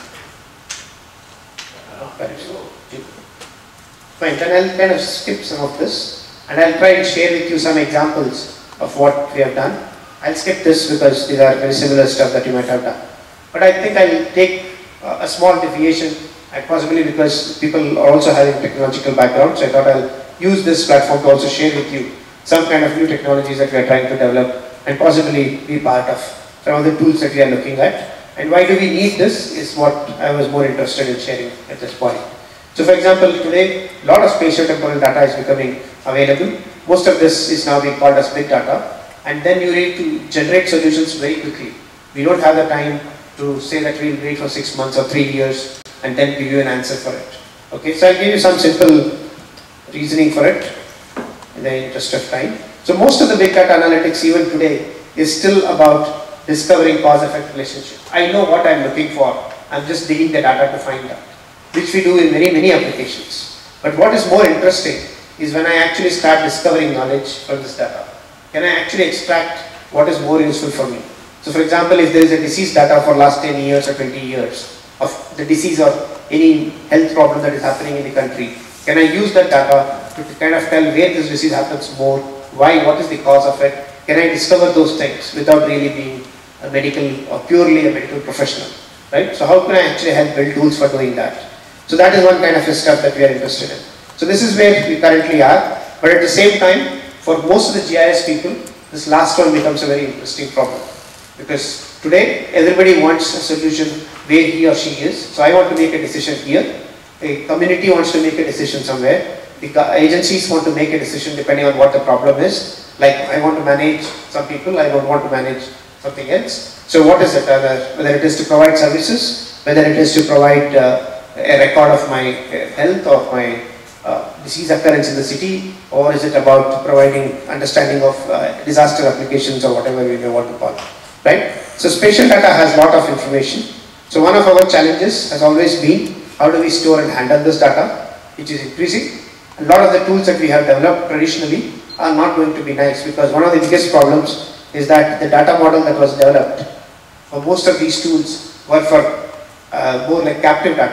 Fine, then I'll kind of skip some of this, and I'll try and share with you some examples of what we have done. I'll skip this because these are very similar stuff that you might have done. But I think I'll take uh, a small deviation, and possibly because people are also having technological backgrounds, so I thought I'll use this platform to also share with you some kind of new technologies that we are trying to develop and possibly be part of some of the tools that we are looking at. And why do we need this is what I was more interested in sharing at this point. So for example, today a lot of spatial temporal data is becoming available. Most of this is now being called as big data, and then you need to generate solutions very quickly. We don't have the time to say that we'll wait for six months or three years and then give you an answer for it. Okay, so I'll give you some simple reasoning for it in the interest of time. So most of the big data analytics even today is still about discovering cause-effect relationship. I know what I'm looking for, I'm just digging the data to find that, which we do in many, many applications. But what is more interesting is when I actually start discovering knowledge from this data. Can I actually extract what is more useful for me? So for example, if there is a disease data for last ten years or twenty years of the disease or any health problem that is happening in the country, can I use that data to kind of tell where this disease happens more, why, what is the cause of it? Can I discover those things without really being a medical or purely a medical professional, right? So how can I actually help build tools for doing that? So that is one kind of a stuff that we are interested in. So this is where we currently are, but at the same time, for most of the G I S people, this last one becomes a very interesting problem. Because today, everybody wants a solution where he or she is. So I want to make a decision here. A community wants to make a decision somewhere. The agencies want to make a decision depending on what the problem is. Like I want to manage some people, I don't want to manage something else. So what is it? Whether it is to provide services, whether it is to provide uh, a record of my health, of my uh, disease occurrence in the city, or is it about providing understanding of uh, disaster applications or whatever we may want to call it, right? So spatial data has a lot of information. So one of our challenges has always been how do we store and handle this data, which is increasing. A lot of the tools that we have developed traditionally are not going to be nice, because one of the biggest problems is that the data model that was developed for most of these tools were for uh, more like captive data.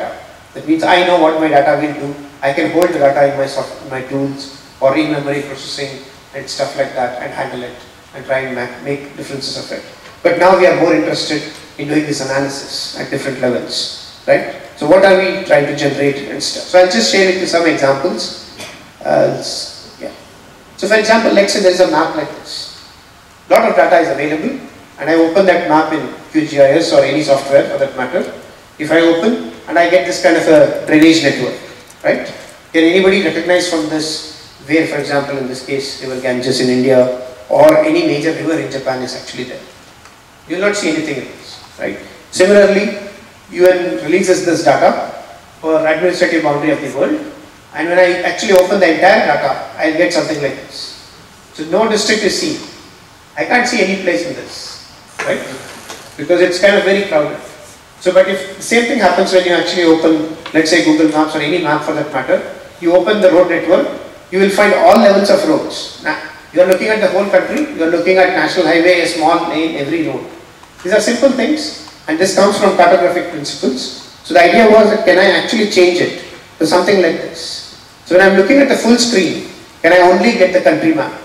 That means I know what my data will do. I can hold the data in my soft, my tools or in-memory processing and stuff like that and handle it and try and make differences of it. But now we are more interested in doing this analysis at different levels, right? So what are we trying to generate and stuff? So I'll just share with you some examples. Uh, yeah. So for example, let's say there is a map like this. A lot of data is available and I open that map in Q G I S or any software for that matter. If I open and I get this kind of a drainage network, right? Can anybody recognize from this where, for example, in this case, River Ganges in India or any major river in Japan is actually there? You will not see anything in this, right? Similarly, U N releases this data for administrative boundary of the world, and when I actually open the entire data, I'll get something like this. So no district is seen. I can't see any place in this, right? Because it's kind of very crowded. So, but if the same thing happens when you actually open, let's say Google Maps or any map for that matter, you open the road network, you will find all levels of roads. Now, you are looking at the whole country, you are looking at national highway, a small lane, every road. These are simple things, and this comes from cartographic principles. So the idea was that can I actually change it to something like this? So when I'm looking at the full screen, can I only get the country map?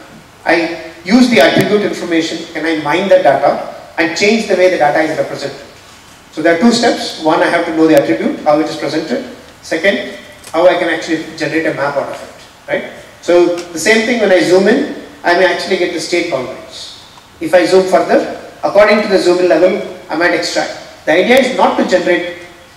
I use the attribute information, can I mine the data and change the way the data is represented? So there are two steps. One, I have to know the attribute, how it is presented. Second, how I can actually generate a map out of it, right? So the same thing when I zoom in, I may actually get the state boundaries. If I zoom further, according to the zoom in level, I might extract. The idea is not to generate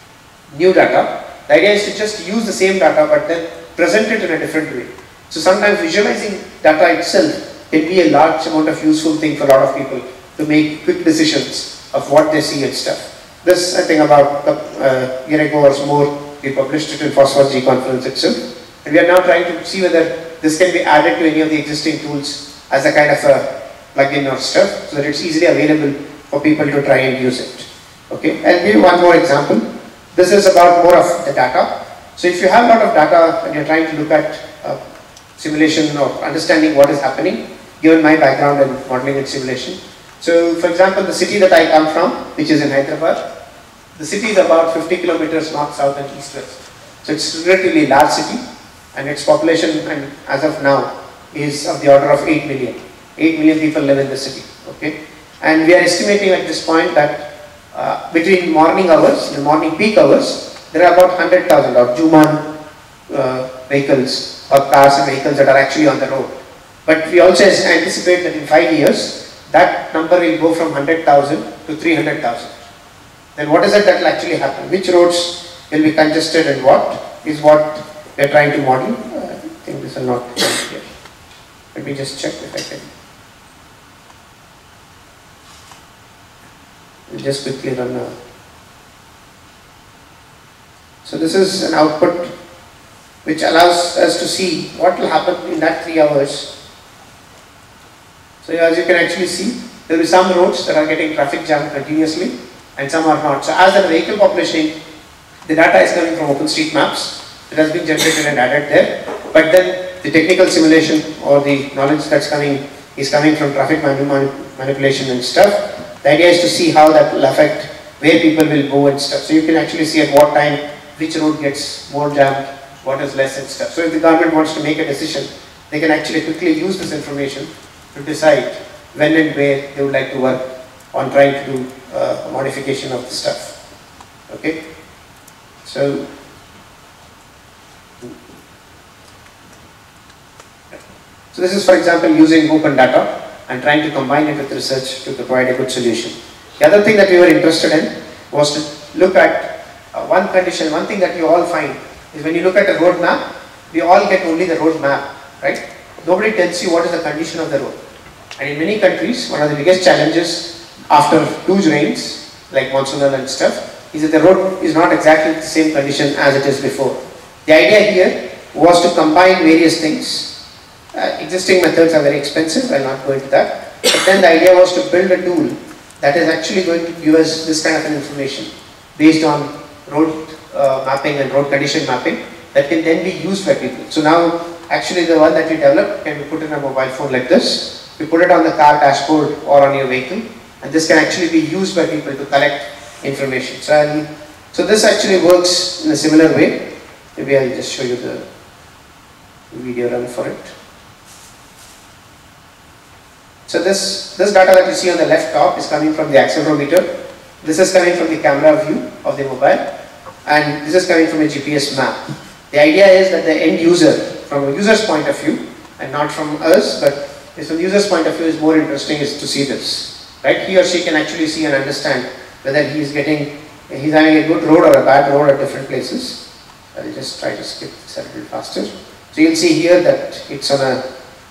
new data. The idea is to just use the same data but then present it in a different way. So sometimes visualizing data itself can be a large amount of useful thing for a lot of people to make quick decisions of what they see and stuff. This, I think, about a uh, year ago or more, we published it in FOSS-FOSS-G conference itself. And we are now trying to see whether this can be added to any of the existing tools as a kind of a plugin or stuff, so that it's easily available for people to try and use it. Okay, I'll give you one more example. This is about more of the data. So if you have a lot of data and you're trying to look at uh, simulation or understanding what is happening, given my background in modeling and simulation. So for example, the city that I come from, which is in Hyderabad, the city is about fifty kilometers north, south and east west. So it's a relatively large city and its population, and as of now, is of the order of eight million. eight million people live in the city, okay? And we are estimating at this point that uh, between morning hours, the morning peak hours, there are about one hundred thousand or Juman uh, vehicles or cars and vehicles that are actually on the road. But we also anticipate that in five years, that number will go from one hundred thousand to three hundred thousand. Then what is it that will actually happen? Which roads will be congested and what is what we are trying to model? Uh, I think this will not be here. Let me just check if I can. We'll just quickly run a. So this is an output which allows us to see what will happen in that three hours. So as you can actually see, there will be some roads that are getting traffic jammed continuously and some are not. So as the vehicle population, the data is coming from OpenStreetMaps. It has been generated and added there. But then the technical simulation or the knowledge that's coming is coming from traffic manu manipulation and stuff. The idea is to see how that will affect where people will go and stuff. So you can actually see at what time which road gets more jammed, what is less and stuff. So if the government wants to make a decision, they can actually quickly use this information to decide when and where they would like to work on trying to do uh, a modification of the stuff. Okay? So, so this is, for example, using open data and trying to combine it with research to provide a good solution. The other thing that we were interested in was to look at uh, one condition. One thing that you all find is when you look at a road map, we all get only the road map, right? Nobody tells you what is the condition of the road. And in many countries, one of the biggest challenges after huge rains, like monsoonal and stuff, is that the road is not exactly the same condition as it is before. The idea here was to combine various things. Uh, existing methods are very expensive, I'll not go into that. But then the idea was to build a tool that is actually going to give us this kind of an information based on road uh, mapping and road condition mapping that can then be used by people. So now, actually the one that we developed can be put in a mobile phone like this. We put it on the car dashboard or on your vehicle, and this can actually be used by people to collect information. So I'll So this actually works in a similar way. Maybe I'll just show you the video run for it. So this, this data that you see on the left top is coming from the accelerometer. This is coming from the camera view of the mobile, and this is coming from a G P S map. The idea is that the end user, from a user's point of view, and not from us, but from the user's point of view is more interesting is to see this. Right? He or she can actually see and understand whether he is getting, he's having a good road or a bad road at different places. I'll just try to skip this a little faster. So you'll see here that it's on a,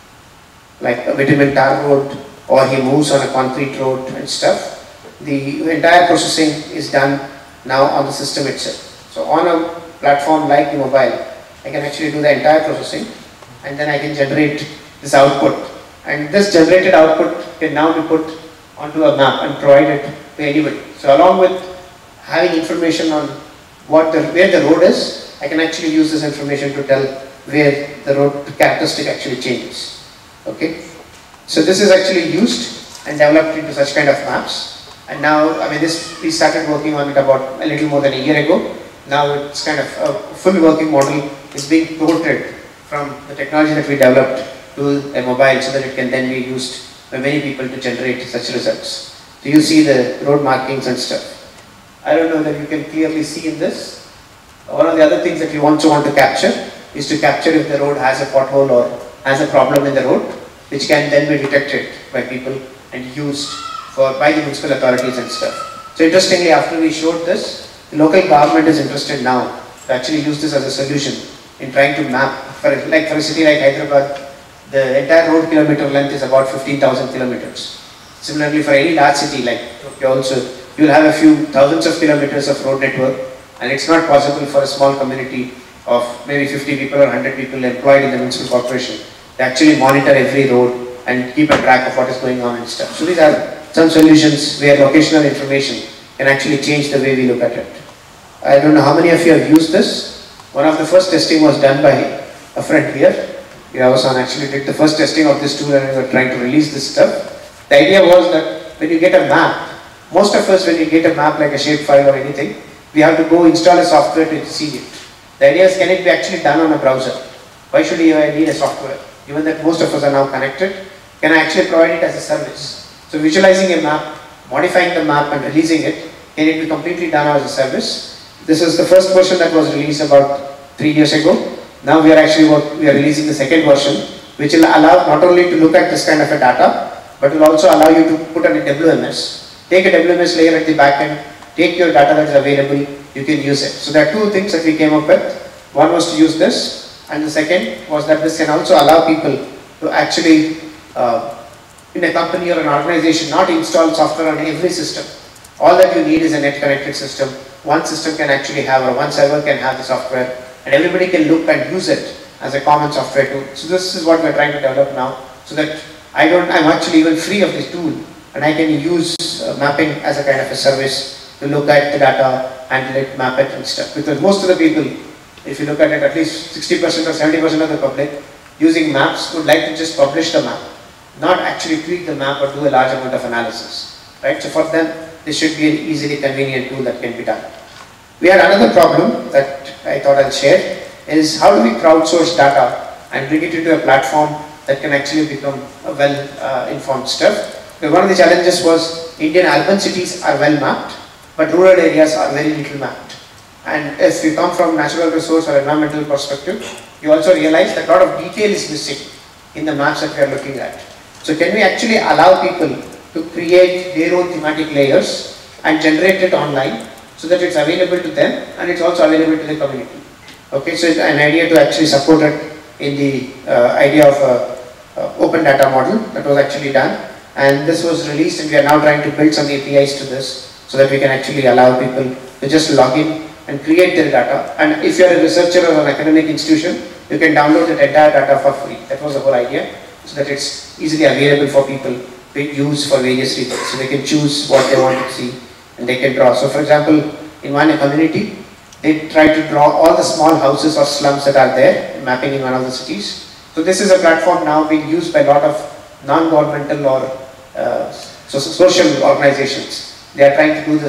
like a bitumen tar road, or he moves on a concrete road and stuff. The entire processing is done now on the system itself. So on a platform like the mobile, I can actually do the entire processing, and then I can generate this output. And this generated output can now be put onto a map and provided to anybody. So along with having information on what the, where the road is, I can actually use this information to tell where the road characteristic actually changes. Okay, so this is actually used and developed into such kind of maps. And now, I mean, this we started working on it about a little more than a year ago. Now it's kind of a full working model is being ported from the technology that we developed to a mobile, so that it can then be used by many people to generate such results. So you see the road markings and stuff. I don't know that you can clearly see in this. One of the other things that we also want to capture is to capture if the road has a pothole or has a problem in the road, which can then be detected by people and used for by the municipal authorities and stuff. So interestingly, after we showed this, the local government is interested now to actually use this as a solution in trying to map, for like for a city like Hyderabad, the entire road kilometer length is about fifteen thousand kilometers. Similarly, for any large city like Tokyo also, you will have a few thousands of kilometers of road network, and it's not possible for a small community of maybe fifty people or one hundred people employed in the municipal corporation to actually monitor every road and keep a track of what is going on and stuff. So these are some solutions where locational information can actually change the way we look at it. I don't know how many of you have used this. One of the first testing was done by a friend here. Yavasan actually did the first testing of this tool, and we were trying to release this stuff. The idea was that when you get a map, most of us when you get a map like a shapefile or anything, we have to go install a software to see it. The idea is, can it be actually done on a browser? Why should you need a software? Given that most of us are now connected, can I actually provide it as a service? So visualizing a map, modifying the map and releasing it, can it be completely done as a service? This is the first version that was released about three years ago. Now we are actually work, we are releasing the second version, which will allow not only to look at this kind of a data, but will also allow you to put on a W M S. Take a W M S layer at the back end, take your data that is available, you can use it. So there are two things that we came up with. One was to use this, and the second was that this can also allow people to actually, uh, in a company or an organization, not install software on every system. All that you need is a net connected system. One system can actually have, or one server can have the software, and everybody can look and use it as a common software tool. So this is what we are trying to develop now, so that I don't, I'm actually even free of this tool, and I can use uh, mapping as a kind of a service to look at the data, handle it, map it and stuff. Because most of the people, if you look at it, at least sixty percent or seventy percent of the public using maps would like to just publish the map, not actually tweak the map or do a large amount of analysis. Right? So for them, this should be an easily convenient tool that can be done. We had another problem that I thought I'll share, is how do we crowdsource data and bring it into a platform that can actually become a well uh, informed stuff. Because one of the challenges was Indian urban cities are well mapped, but rural areas are very little mapped. And if you come from natural resource or environmental perspective, you also realize that a lot of detail is missing in the maps that we are looking at. So can we actually allow people to create their own thematic layers and generate it online so that it's available to them and it's also available to the community? Okay, so it's an idea to actually support it in the uh, idea of a, a open data model that was actually done, and this was released, and we are now trying to build some A P Is to this so that we can actually allow people to just log in and create their data. And if you are a researcher or an academic institution, you can download that entire data for free. That was the whole idea, so that it's easily available for people to use for various reasons. So they can choose what they want to see and they can draw. So for example, in one community, they try to draw all the small houses or slums that are there, mapping in one of the cities. So this is a platform now being used by a lot of non-governmental or uh, so social organizations. They are trying to do this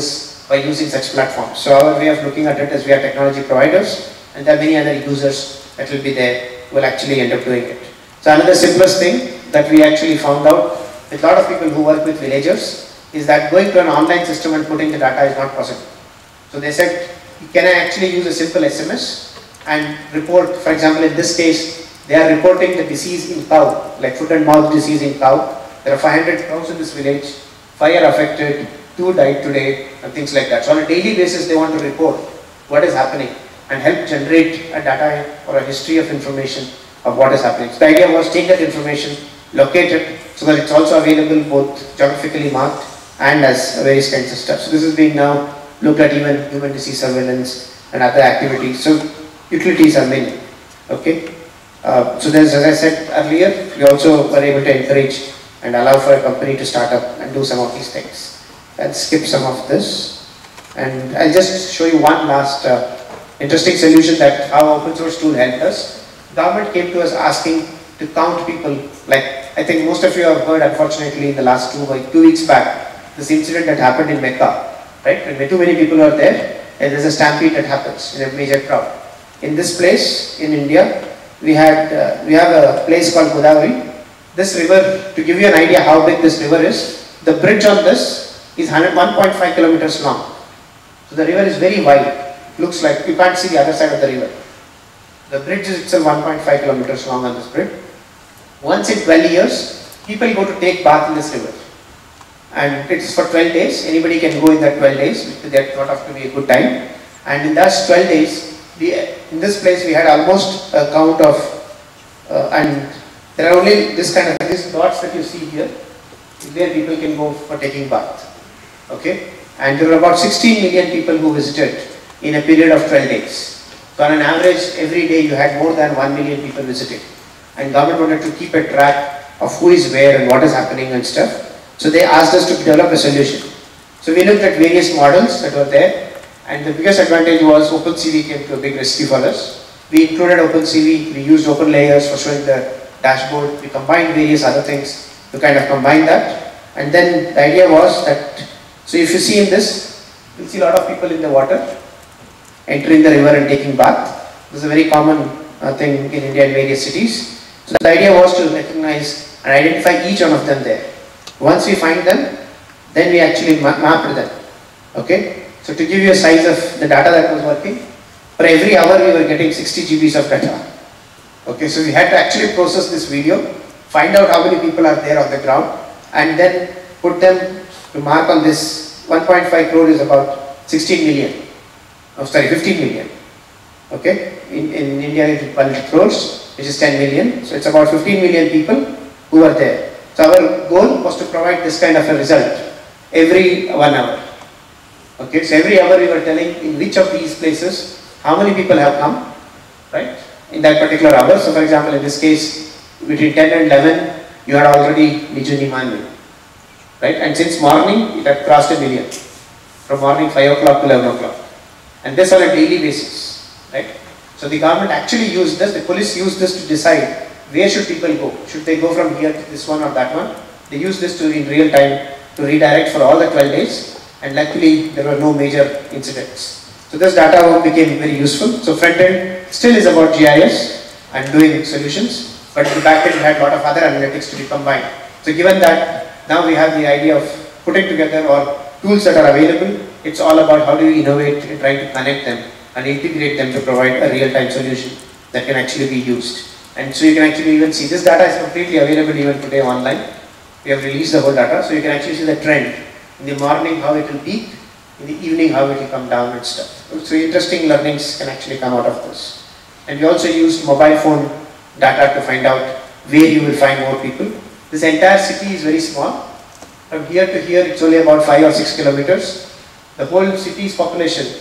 by using such platforms. So our way of looking at it is we are technology providers, and there are many other users that will be there who will actually end up doing it. So another simplest thing that we actually found out with a lot of people who work with villagers is that going to an online system and putting the data is not possible. So they said, can I actually use a simple S M S and report, for example, in this case, they are reporting the disease in cow, like foot and mouth disease in cow. There are five hundred cows in this village, fire affected, two died today, and things like that. So on a daily basis, they want to report what is happening and help generate a data or a history of information of what is happening. So the idea was take that information, locate it, so that it's also available both geographically marked and as various kinds of stuff. So this is being now looked at even human disease surveillance and other activities. So utilities are many. Okay. Uh, so there's, as I said earlier, we also were able to encourage and allow for a company to start up and do some of these things. I'll skip some of this, and I'll just show you one last uh, interesting solution that our open source tool helped us. Government came to us asking to count people. Like I think most of you have heard, unfortunately, in the last two like two weeks back, this incident that happened in Mecca, right? When too many people are there, and there's a stampede that happens in a major crowd. In this place in India, we had uh, we have a place called Godavari. This river, to give you an idea how big this river is, the bridge on this is one point five kilometers long. So the river is very wide. Looks like you can't see the other side of the river. The bridge is itself one point five kilometers long on this bridge. Once in twelve years, people go to take bath in this river. And it's for twelve days. Anybody can go in that twelve days. That thought of to be a good time. And in those twelve days, we, in this place we had almost a count of, uh, and there are only this kind of, these dots that you see here, where people can go for taking bath. Okay? And there were about sixteen million people who visited in a period of twelve days. So on an average, every day you had more than one million people visiting. And government wanted to keep a track of who is where and what is happening and stuff. So they asked us to develop a solution. So we looked at various models that were there, and the biggest advantage was OpenCV came to a big rescue for us. We included OpenCV, we used open layers for showing the dashboard, we combined various other things to kind of combine that. And then the idea was that, so if you see in this, you'll see a lot of people in the water, entering the river and taking bath. This is a very common uh, thing in India in various cities. So the idea was to recognize and identify each one of them there. Once we find them, then we actually ma mapped them. Okay? So to give you a size of the data that was working, for every hour we were getting sixty G Bs of data. Okay, so we had to actually process this video, find out how many people are there on the ground, and then put them to mark on this. One point five crore is about sixteen million. Oh, sorry, fifteen million. Okay, in, in India it's one crores, which is ten million. So it's about fifteen million people who are there. So our goal was to provide this kind of a result every one hour. Okay, so every hour we were telling in which of these places how many people have come, right, in that particular hour. So for example, in this case, between ten and eleven, you had already Nijuni Manvi, right? And since morning, it had crossed a million, from morning five o'clock to eleven o'clock. And this on a daily basis, right? So the government actually used this, the police used this to decide where should people go. Should they go from here to this one or that one? They used this to in real time to redirect for all the twelve days, and luckily there were no major incidents. So this data became very useful. So front end still is about G I S and doing solutions, but the back end had a lot of other analytics to be combined. So given that, now we have the idea of putting together or tools that are available. It's all about how do we innovate and try to connect them and integrate them to provide a real-time solution that can actually be used. And so you can actually even see this data is completely available even today online. We have released the whole data, so you can actually see the trend. In the morning how it will peak, in the evening how it will come down and stuff. So interesting learnings can actually come out of this. And we also used mobile phone data to find out where you will find more people. This entire city is very small. From here to here it's only about five or six kilometers. The whole city's population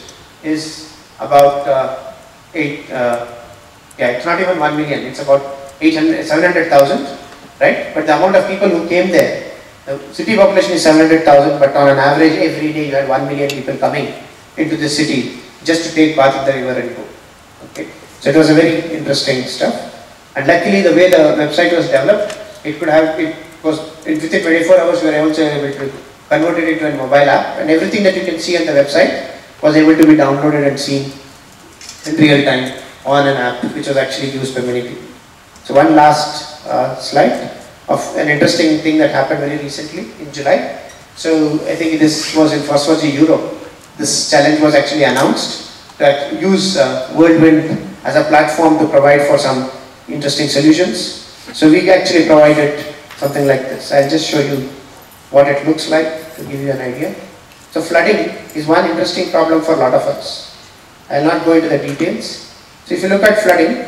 is about uh, eight, uh, yeah, it's not even one million, it's about eight hundred, seven hundred thousand, right? But the amount of people who came there, the city population is seven hundred thousand, but on an average every day you had one million people coming into the city just to take bath in the river and go. Okay, so it was a very interesting stuff. And luckily the way the website was developed, it could have, it was within twenty-four hours we were also able to converted it into a mobile app, and everything that you can see on the website was able to be downloaded and seen in real time on an app which was actually used by many people. So one last uh, slide of an interesting thing that happened very recently in July. So I think this was in Fast four G Europe. This challenge was actually announced that use uh, Whirlwind as a platform to provide for some interesting solutions. So we actually provided something like this. I'll just show you what it looks like to give you an idea. So flooding is one interesting problem for a lot of us. I'll not go into the details. So if you look at flooding,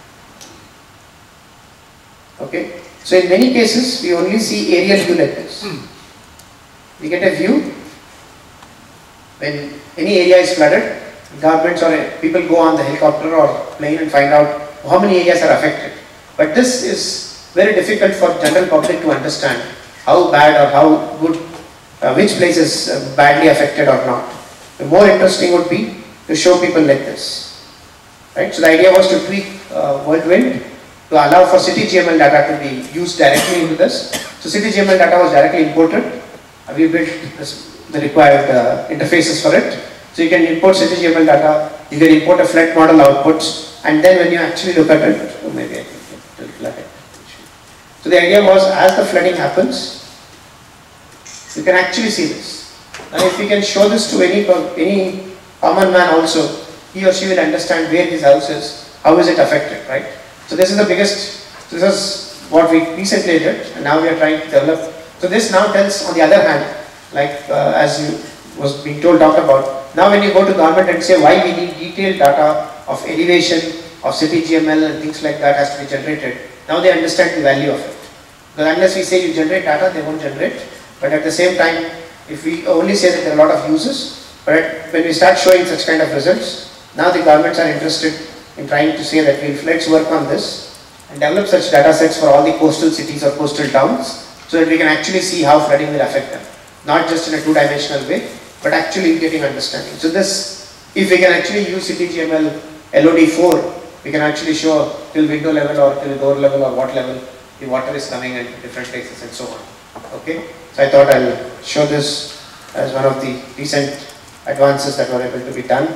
okay, so in many cases we only see aerial view like this. We get a view when any area is flooded, governments or people go on the helicopter or plane and find out how many areas are affected. But this is very difficult for general public to understand how bad or how good, uh, which place is uh, badly affected or not. The more interesting would be to show people like this. Right? So the idea was to tweak uh, Whirlwind to allow for CityGML data to be used directly into this. So CityGML data was directly imported. Uh, we built this, the required uh, interfaces for it. So you can import CityGML data, you can import a flood model outputs, and then when you actually look at it, oh maybe I can get a little. So the idea was, as the flooding happens, you can actually see this. Now if we can show this to any, any common man also, he or she will understand where his house is, how is it affected, right? So this is the biggest, this is what we recently did, and now we are trying to develop. So this now tells, on the other hand, like uh, as you was being told, talked about, now when you go to government and say why we need detailed data of elevation, of CityGML and things like that has to be generated, now they understand the value of it. Because unless we say you generate data, they won't generate. But at the same time, if we only say that there are a lot of uses, but when we start showing such kind of results, now the governments are interested in trying to say that we'll, let's work on this and develop such data sets for all the coastal cities or coastal towns so that we can actually see how flooding will affect them. Not just in a two-dimensional way, but actually getting understanding. So this, if we can actually use CityGML L O D four, we can actually show till window level or till door level or what level the water is coming at different places and so on. Okay, so I thought I'll show this as one of the recent advances that were able to be done.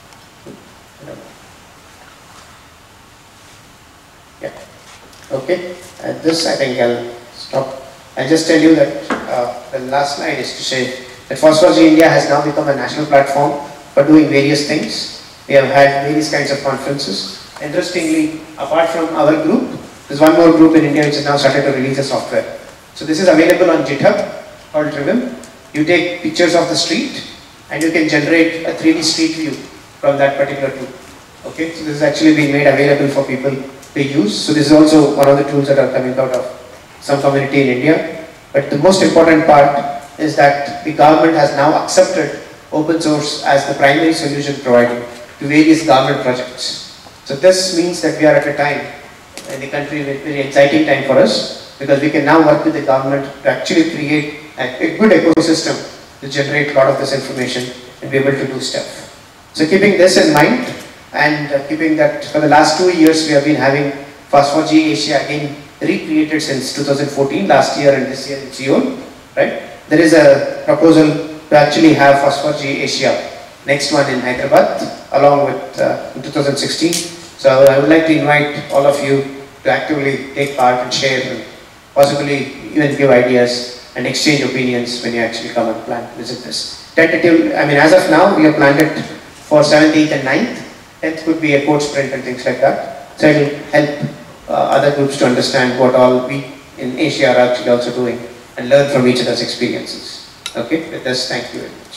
Yeah. Okay, at this I think I'll stop. I'll just tell you that uh, the last slide is to say that Fast four G India has now become a national platform for doing various things. We have had various kinds of conferences. Interestingly, apart from our group, there's one more group in India which has now started to release the software. So this is available on GitHub called Rivim. You take pictures of the street and you can generate a three D street view from that particular tool. Okay, so this is actually being made available for people to use. So this is also one of the tools that are coming out of some community in India. But the most important part is that the government has now accepted open source as the primary solution provider to various government projects. So this means that we are at a time in the country, a very exciting time for us, because we can now work with the government to actually create a, a good ecosystem to generate a lot of this information and be able to do stuff. So keeping this in mind, and uh, keeping that for the last two years we have been having Fast four G Asia again recreated since two thousand fourteen, last year and this year in Seoul, right? There is a proposal to actually have Fast four G Asia, next one in Hyderabad, along with uh, in two thousand sixteen. So I would like to invite all of you to actively take part and share and possibly even give ideas and exchange opinions when you actually come and plan visit this. Tentative, I mean as of now we have planned it for seventh, eighth and ninth. tenth could be a code sprint and things like that. So it will help uh, other groups to understand what all we in Asia are actually also doing and learn from each other's experiences. Okay, with this, thank you very much.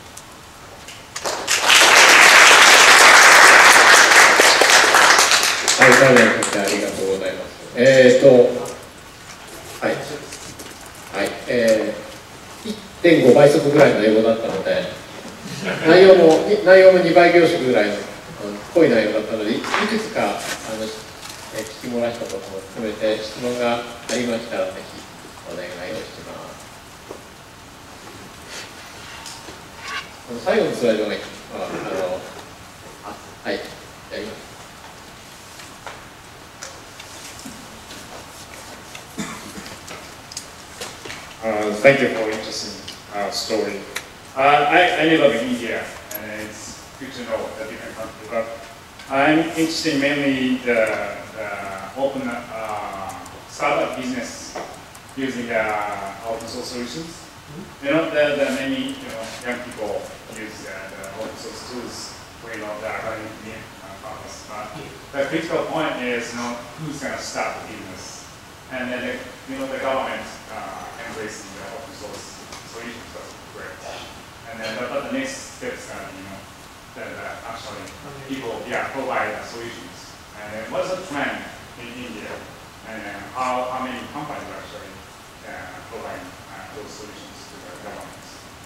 はい、大変とってありがとうございます。えーと、はい、はい、えー、いってんご 倍速ぐらいの英語だったので、内容も内容もにばい凝縮ぐらいの濃い内容だったので、いくつかあの、えー、聞き漏らしたことも含めて質問がありましたらぜひお願いをします。この最後のスライドが、あの、あ、はい、やります。 Uh, thank you for your interest in uh, story. Uh, I, I live in India, and it's good to know the different countries. But I'm interested mainly the, the open uh, startup business using uh, open source solutions. Mm-hmm. You know, there, there are many you know, young people use uh, the open source tools for you know, the academic uh, purpose. But the critical point is you know, who's going to start the business. And then the, you know, the government uh, embracing the open source solutions. That's great. And then but, but the next step is going to be, you know, that uh, actually people yeah, provide uh, solutions. And then what's the trend in India? And then how, how many companies are actually uh, providing uh, those solutions to the governments?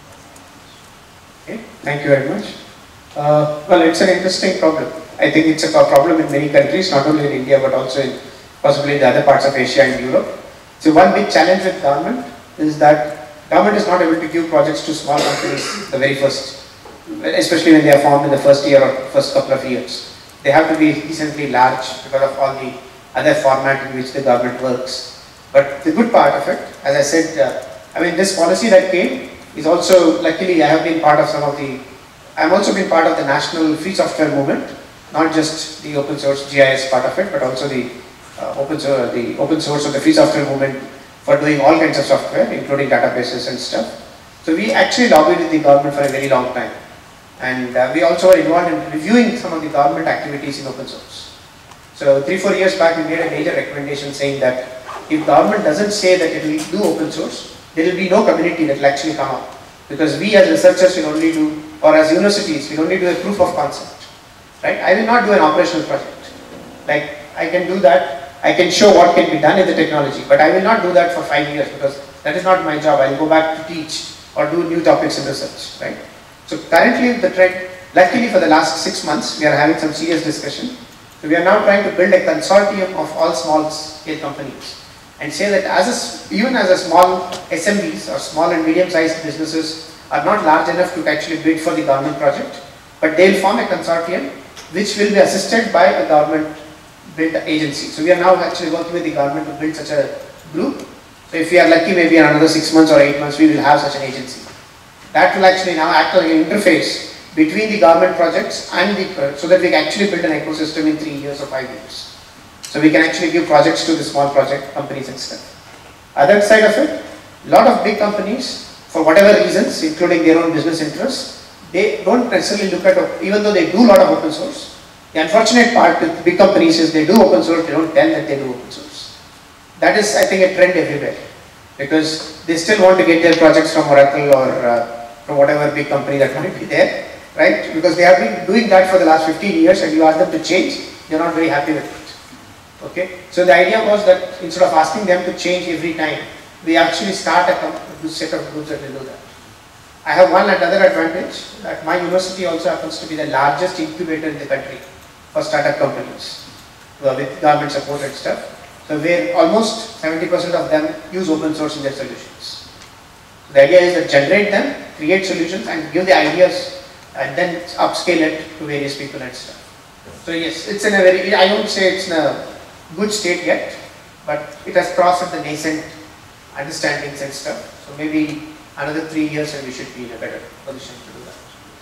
Okay, thank you very much. Uh, well, it's an interesting problem. I think it's a problem in many countries, not only in India, but also in possibly in the other parts of Asia and Europe. So one big challenge with government is that government is not able to give projects to small companies the very first, especially when they are formed in the first year or first couple of years. They have to be decently large because of all the other format in which the government works. But the good part of it, as I said, uh, I mean this policy that came is also, luckily I have been part of some of the, I have also been part of the national free software movement, not just the open source G I S part of it, but also the uh, open, source, the open source of the free software movement for doing all kinds of software, including databases and stuff. So we actually lobbied with the government for a very long time. And uh, we also were involved in reviewing some of the government activities in open source. So three, four years back, we made a major recommendation saying that if government doesn't say that it will do open source, there will be no community that will actually come up. Because we as researchers will only do, or as universities, will only do a proof of concept. Right? I will not do an operational project. Like, I can do that, I can show what can be done in the technology, but I will not do that for five years because that is not my job. I will go back to teach or do new topics in research. Right? So currently the trend, luckily for the last six months, we are having some serious discussion. So we are now trying to build a consortium of all small scale companies and say that as a, even as a small S M Bs or small and medium sized businesses are not large enough to actually bid for the government project, but they will form a consortium which will be assisted by a government built agency. So we are now actually working with the government to build such a group. So if we are lucky, maybe in another six months or eight months, we will have such an agency. That will actually now act like an interface between the government projects and the, so that we can actually build an ecosystem in three years or five years. So we can actually give projects to the small project companies and stuff. Other side of it, a lot of big companies, for whatever reasons, including their own business interests, they don't necessarily look at, even though they do a lot of open source, the unfortunate part with big companies is they do open source, they don't tell that they do open source. That is, I think, a trend everywhere. Because they still want to get their projects from Oracle or uh, from whatever big company that might be there, right? Because they have been doing that for the last fifteen years and you ask them to change, they're not very happy with it. Okay? So the idea was that instead of asking them to change every time, we actually start a set of groups that will do that. I have one other advantage, that my university also happens to be the largest incubator in the country for startup companies uh, with government support and stuff. So where almost seventy percent of them use open source in their solutions. So the idea is to generate them, create solutions and give the ideas and then upscale it to various people and stuff. So yes, it's in a very, I don't say it's in a good state yet, but it has crossed the nascent understandings and stuff. So maybe another three years and we should be in a better position to do that.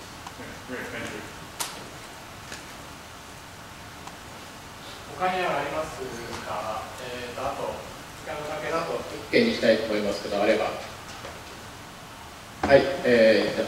Great, thank you. 他にはありますか、えー、とあと、時間の関係だと。 一件にしたいと思いますけど、あれば。はい、えー、じゃあ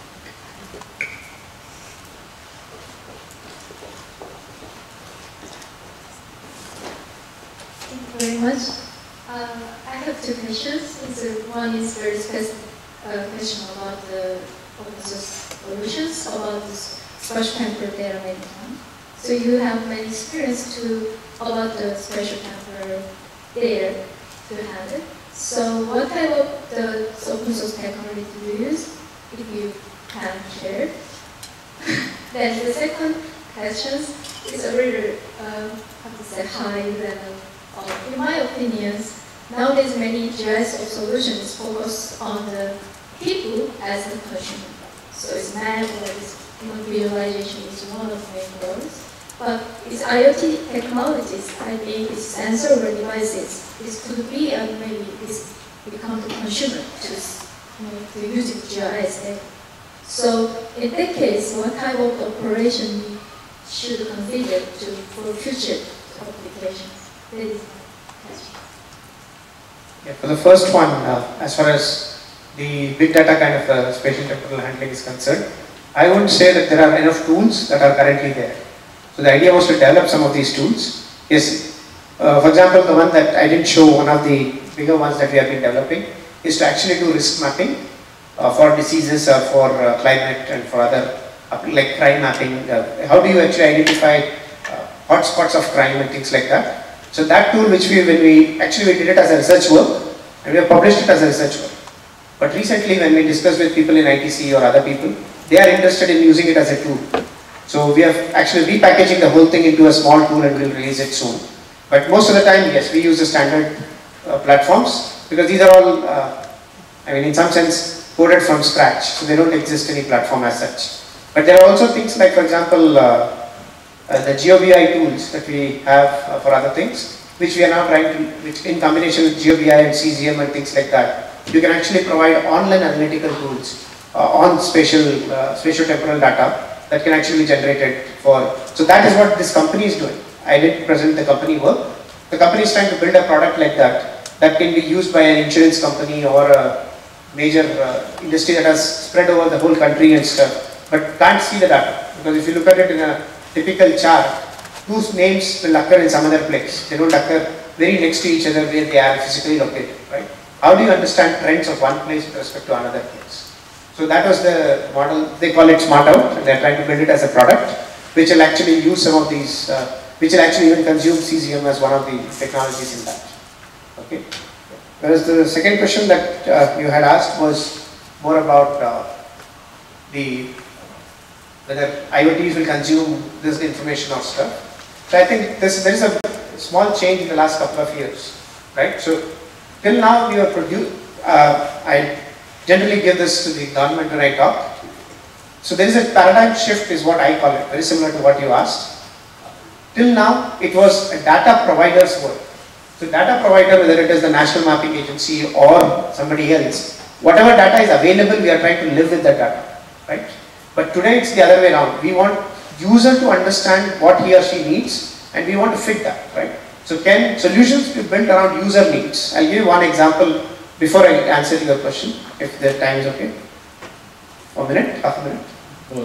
Thank you very much. Um, I have two questions. So one is very specific uh, question about the open source solutions about this special temper data management. So you have many experience to about the special temper data to handle. So what type of the open source technology do you use, if you can share? Then the second question is a really, uh, how to say, high level. Uh, in my opinion, nowadays many G I S solutions focus on the people as the consumer. So it's map or it's, you know, visualization is one of the main goals. But it's IoT technologies, I think it's sensor or devices. This could be, uh, maybe this become the consumer to you know, to using G I S data. So in that case, what type of operation should configure to for future applications? That is my question. Yeah, for the first one, uh, as far as the big data kind of uh, spatial temporal handling is concerned, I wouldn't say that there are enough tools that are currently there. So the idea was to develop some of these tools. Yes, uh, for example, the one that I didn't show, one of the bigger ones that we have been developing, is to actually do risk mapping uh, for diseases or for uh, climate and for other, uh, like crime mapping. Uh, how do you actually identify uh, hotspots of crime and things like that? So that tool, which we, when we, actually we did it as a research work, and we have published it as a research work. But recently when we discussed with people in I T C or other people, they are interested in using it as a tool. So we are actually repackaging the whole thing into a small tool and we'll release it soon. But most of the time, yes, we use the standard uh, platforms because these are all, uh, I mean, in some sense, coded from scratch. So they don't exist any platform as such. But there are also things like, for example, uh, uh, the G O B I tools that we have uh, for other things, which we are now trying to, which in combination with G O B I and C Z M and things like that, you can actually provide online analytical tools uh, on spatial, uh, spatial temporal data that can actually be generated for. So that is what this company is doing. I did present the company work. The company is trying to build a product like that that can be used by an insurance company or a major uh, industry that has spread over the whole country and stuff, but can't see the data. Because if you look at it in a typical chart, whose names will occur in some other place. They don't occur very next to each other where they are physically located, right? How do you understand trends of one place with respect to another place? So that was the model. They call it Smart Out, and they're trying to build it as a product which will actually use some of these, uh, which will actually even consume C Z M as one of the technologies in that. Okay. Whereas the second question that uh, you had asked was more about uh, the whether I O Ts will consume this information or stuff. So I think this, there is a small change in the last couple of years, right? So till now we have produced, uh, I generally give this to the government when I talk. So there is a paradigm shift is what I call it, very similar to what you asked. Till now it was a data provider's work. So data provider, whether it is the National Mapping Agency or somebody else, whatever data is available, we are trying to live with that data, right? But today it's the other way around. We want user to understand what he or she needs and we want to fit that, right? So can solutions be built around user needs? I'll give you one example before I answer your question, if the time is okay. A minute, half a minute.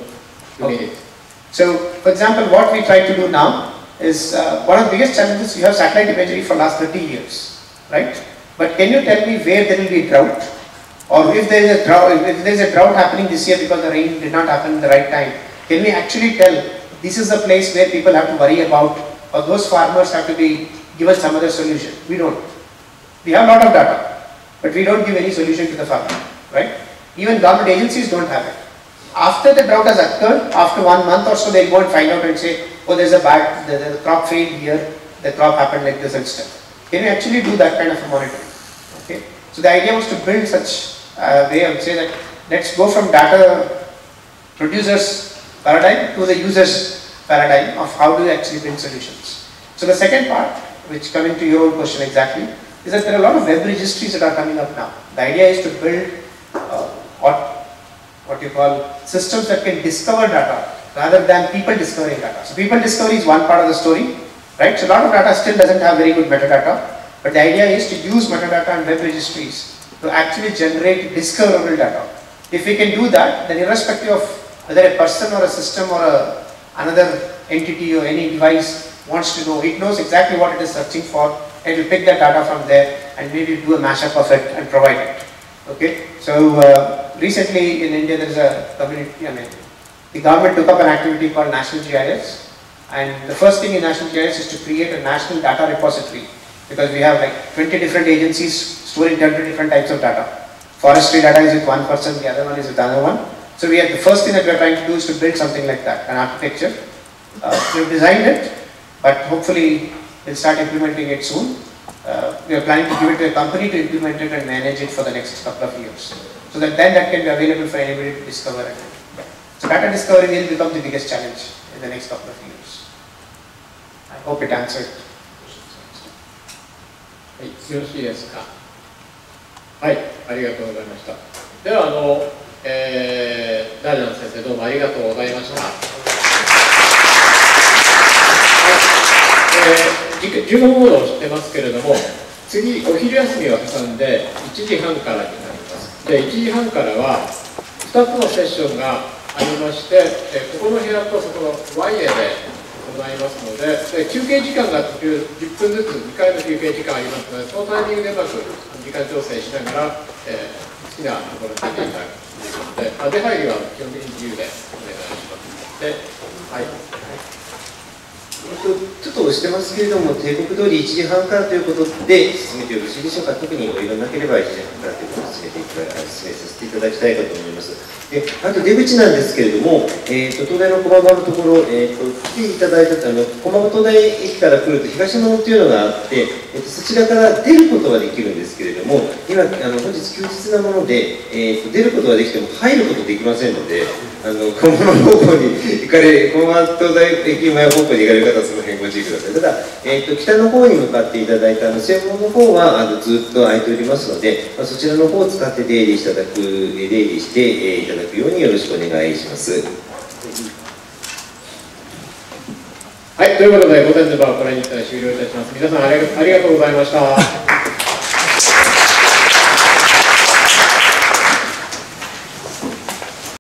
Okay. So for example, what we try to do now is uh, one of the biggest challenges. You have satellite imagery for last thirty years, right? But can you tell me where there will be drought? Or if there is a drought, if there is a drought happening this year because the rain did not happen in the right time, can we actually tell this is the place where people have to worry about, or those farmers have to be given some other solution? We don't. We have a lot of data, but we don't give any solution to the farmer, right? Even government agencies don't have it. After the drought has occurred, after one month or so, they'll go and find out and say, oh, there's a bad, the, the crop failed here, the crop happened like this and stuff. Can we actually do that kind of a monitoring? Okay. So the idea was to build such uh, way. I would say that let's go from data producers paradigm to the users paradigm of how do you actually build solutions. So the second part, which coming to your own question exactly, is that there are a lot of web registries that are coming up now. The idea is to build uh, what, what you call systems that can discover data rather than people discovering data. So people discovery is one part of the story, right? So a lot of data still doesn't have very good metadata. But the idea is to use metadata and web registries to actually generate discoverable data. If we can do that, then irrespective of whether a person or a system or a, another entity or any device wants to know, it knows exactly what it is searching for, and it will pick that data from there and maybe do a mashup of it and provide it. Okay. So uh, recently in India there is a community, I mean, the government took up an activity called National G I S, and the first thing in National G I S is to create a national data repository. Because we have like twenty different agencies storing twenty different types of data. Forestry data is with one person, the other one is with another one. So we have the first thing that we are trying to do is to build something like that, an architecture. Uh, we've designed it, but hopefully we'll start implementing it soon. Uh, we are planning to give it to a company to implement it and manage it for the next couple of years. So that then that can be available for anybody to discover it. So data discovery will become the biggest challenge in the next couple of years. I hope it answered. はい、よろしいですか。はい、ありがとうございました。 では、あの、えー、ダージャン先生、どうもありがとうございました。えー、じゅうごふんほどしてますけれども、次、お昼休みを挟んでいちじはんからになります。で、いちじはんからはふたつのセッションがありまして、えここの部屋とそこのワイエで行いますので、で休憩時間がじゅっぷんずつにかいの休憩時間ありますので、そのタイミングでうまく時間調整しながら、えー、好きなところに出ていただくということで、出入りは基本的に自由でお願いします。で、はい。 ちょっと押してますけれども、定刻通りいちじはんからということで進めてよろしいでしょうか。特にご異論なければいちじはんからということで進めていただ進めさせていただきたいかと思います。で、あと出口なんですけれども、えー、と東大の駒場のところ、えー、と来ていただいたあの駒場東大駅から来ると東門というのがあって、えー、とそちらから出ることはできるんですけれども、今あの本日休日なもので、えー、と出ることはできても入ることできませんので、あの駒場方向に行かれ駒場東大駅前方向に行かれる方はその辺ご注意ください。ただ、えー、と北の方に向かっていただいたあの正門の方はあのずっと空いておりますので、まあ、そちらの方を使って出入りしていただく出入りして、えー、いただくようによろしくお願いします。 はい、ということで午前の場はこれにて終了いたします。皆さんありがとうございました。